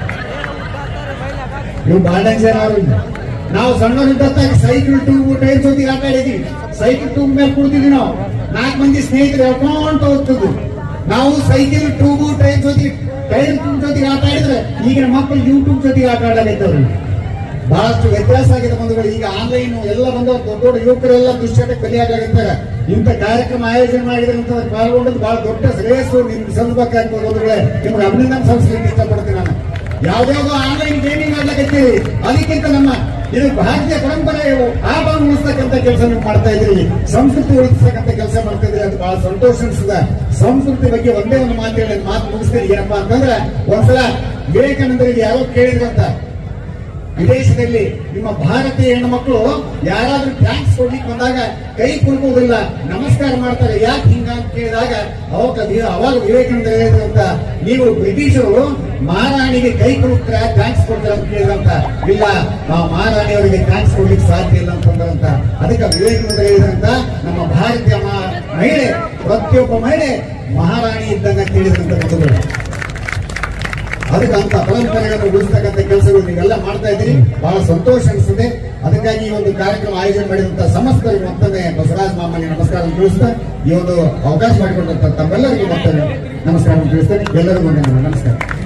ಇವು ಬಾಲ್ಡಂಜರ್ ಅವ್ರು. ನಾವು ಸಣ್ಣವರಿದ್ದಾಗ ಸೈಕಲ್ ಟೂಬ್ ಟೈರ್ ಜೊತೆಗೆ ಆಟ ಆಡಿದ್ವಿ. ಸೈಕಲ್ ಟೂಬ್ ಮೇಲೆ ಕುಡ್ತಿದ್ವಿ ನಾವು. 4 ಮಂದಿ ಸ್ನೇಹಿತರು ಹೇಳ್ಕೊಂತ ಹೋಗ್ತಿದ್ವಿ. ನಾವು ಸೈಕಲ್ ಟೂಬ್ ಟೈರ್ ಜೊತೆಗೆ ಆಟ ಆಡಿದ್ರೆ ಈಗಿನ ಮಕ್ಕಳು ಯೂಟ್ಯೂಬ್ ಜೊತೆಗೆ ಆಟ ಆಡಲಿದ್ದವ್ರು. ಬಹಳಷ್ಟು ವ್ಯತ್ಯಾಸ ಆಗಿದೆ ಬಂಧುಗಳು. ಈಗ ಆನ್ಲೈನ್ ಎಲ್ಲ ಬಂದವರು ದೊಡ್ಡ ಯುವಕರೆಲ್ಲ ದುಶ್ಚಟಕ್ಕೆ ಬಲಿಯಾಗಿರ್ತಾರೆ. ಇಂಥ ಕಾರ್ಯಕ್ರಮ ಆಯೋಜನೆ ಮಾಡಿದ್ರೆ ಅಂತ ಪಾಲ್ಗೊಂಡದ್ದು ಬಹಳ ದೊಡ್ಡ ಶ್ರೇಯಸ್ಸು ನಿಮ್ಗೆ ಸಲ್ಲಬೇಕಾಗ್ತದೆ ಬಂಧುಗಳೇ. ನಿಮ್ಗೆ ಅಭಿನಂದನೆ ಸಲ್ಲಿಸಲಿಕ್ಕೆ ಇಷ್ಟಪಡ್ತೀನಿ ನಾನು. ಯಾವ್ದಾವ್ದೋ ಆನ್ಲೈನ್ ಗೇಮಿಂಗ್ ಮಾಡ್ಲಿಕ್ಕೆ ಅದಕ್ಕಿಂತ ನಮ್ಮ ಇದು ಭಾರತೀಯ ಪರಂಪರೆ ಆಭರಣ ಉಳಿಸ್ತಕ್ಕಂಥ ಕೆಲಸ ನೀವು ಮಾಡ್ತಾ ಇದ್ರಿ, ಸಂಸ್ಕೃತಿ ಉಳಿಸ್ತಕ್ಕಂಥ ಕೆಲಸ ಮಾಡ್ತಾ ಇದ್ರಿ. ಅದು ಬಹಳ ಸಂತೋಷ ಅನಿಸ್ತದ. ಸಂಸ್ಕೃತಿ ಬಗ್ಗೆ ಒಂದೇ ಒಂದು ಮಾತು ಹೇಳಿ ಮಾತು ಮುಗಿಸ್ತೀನಿ. ಏನಪ್ಪಾ ಅಂತಂದ್ರೆ, ಒಂದ್ಸಲ ವಿವೇಕಾನಂದರಿಗೆ ಯಾರೋ ಕೇಳಿದ್ರಂತ, ವಿದೇಶದಲ್ಲಿ ನಿಮ್ಮ ಭಾರತೀಯ ಹೆಣ್ಣು ಮಕ್ಕಳು ಯಾರಾದ್ರೂ ಥ್ಯಾಂಕ್ಸ್ ಕೊಡ್ಲಿಕ್ಕೆ ಬಂದಾಗ ಕೈ ಕುಲ್ಕೋದಿಲ್ಲ, ನಮಸ್ಕಾರ ಮಾಡ್ತಾರೆ, ಯಾಕೆ ಹಿಂಗ ಅಂತ ಕೇಳಿದಾಗ ಅವಾಗ ವಿವೇಕಾನಂದ ಹೇಳಿದ್ರಂತ, ನೀವು ಬ್ರಿಟಿಷರು ಮಹಾರಾಣಿಗೆ ಕೈ ಕೊಡ್ತಾರೆ ಥ್ಯಾಂಕ್ಸ್ ಕೊಡ್ತಾರೆ ಅಂತ ಕೇಳಿದ್ರಂತ. ಇಲ್ಲ, ನಾವು ಮಹಾರಾಣಿಯವರಿಗೆ ಥ್ಯಾಂಕ್ಸ್ ಕೊಡ್ಲಿಕ್ಕೆ ಸಾಧ್ಯ ಇಲ್ಲ ಅಂತಂದ್ರಂತ. ಅದಕ್ಕೆ ವಿವೇಕಾನಂದ ಹೇಳಿದ್ರಂತ, ನಮ್ಮ ಭಾರತೀಯ ಮಹಿಳೆ, ಪ್ರತಿಯೊಬ್ಬ ಮಹಿಳೆ ಮಹಾರಾಣಿ ಇದ್ದಂಗ ಕೇಳಿದ್ರಂತ ಮೊದಲು. ಅದಕ್ಕೆ ಅಂತ ಪರಂಪರೆಗಳನ್ನು ಉಳಿಸ್ತಕ್ಕಂಥ ಕೆಲಸಗಳು ನೀವೆಲ್ಲ ಮಾಡ್ತಾ ಇದ್ದೀರಿ, ಬಹಳ ಸಂತೋಷ ಅನಿಸ್ತದೆ. ಅದಕ್ಕಾಗಿ ಈ ಒಂದು ಕಾರ್ಯಕ್ರಮ ಆಯೋಜನೆ ಮಾಡಿದಂತ ಸಮಸ್ತರಿಗೆ ಮತ್ತೊಮ್ಮೆ ಬಸವರಾಜ ಮಾಮನಿಗೆ ನಮಸ್ಕಾರ ತಿಳಿಸ್ತಾ, ಈ ಒಂದು ಅವಕಾಶ ಮಾಡಿಕೊಟ್ಟಂತ ತಮ್ಮೆಲ್ಲರಿಗೂ ಮತ್ತೊಮ್ಮೆ ನಮಸ್ಕಾರ ತಿಳಿಸ್ತೇನೆ. ಎಲ್ಲರಿಗೂ ನಮಸ್ಕಾರ.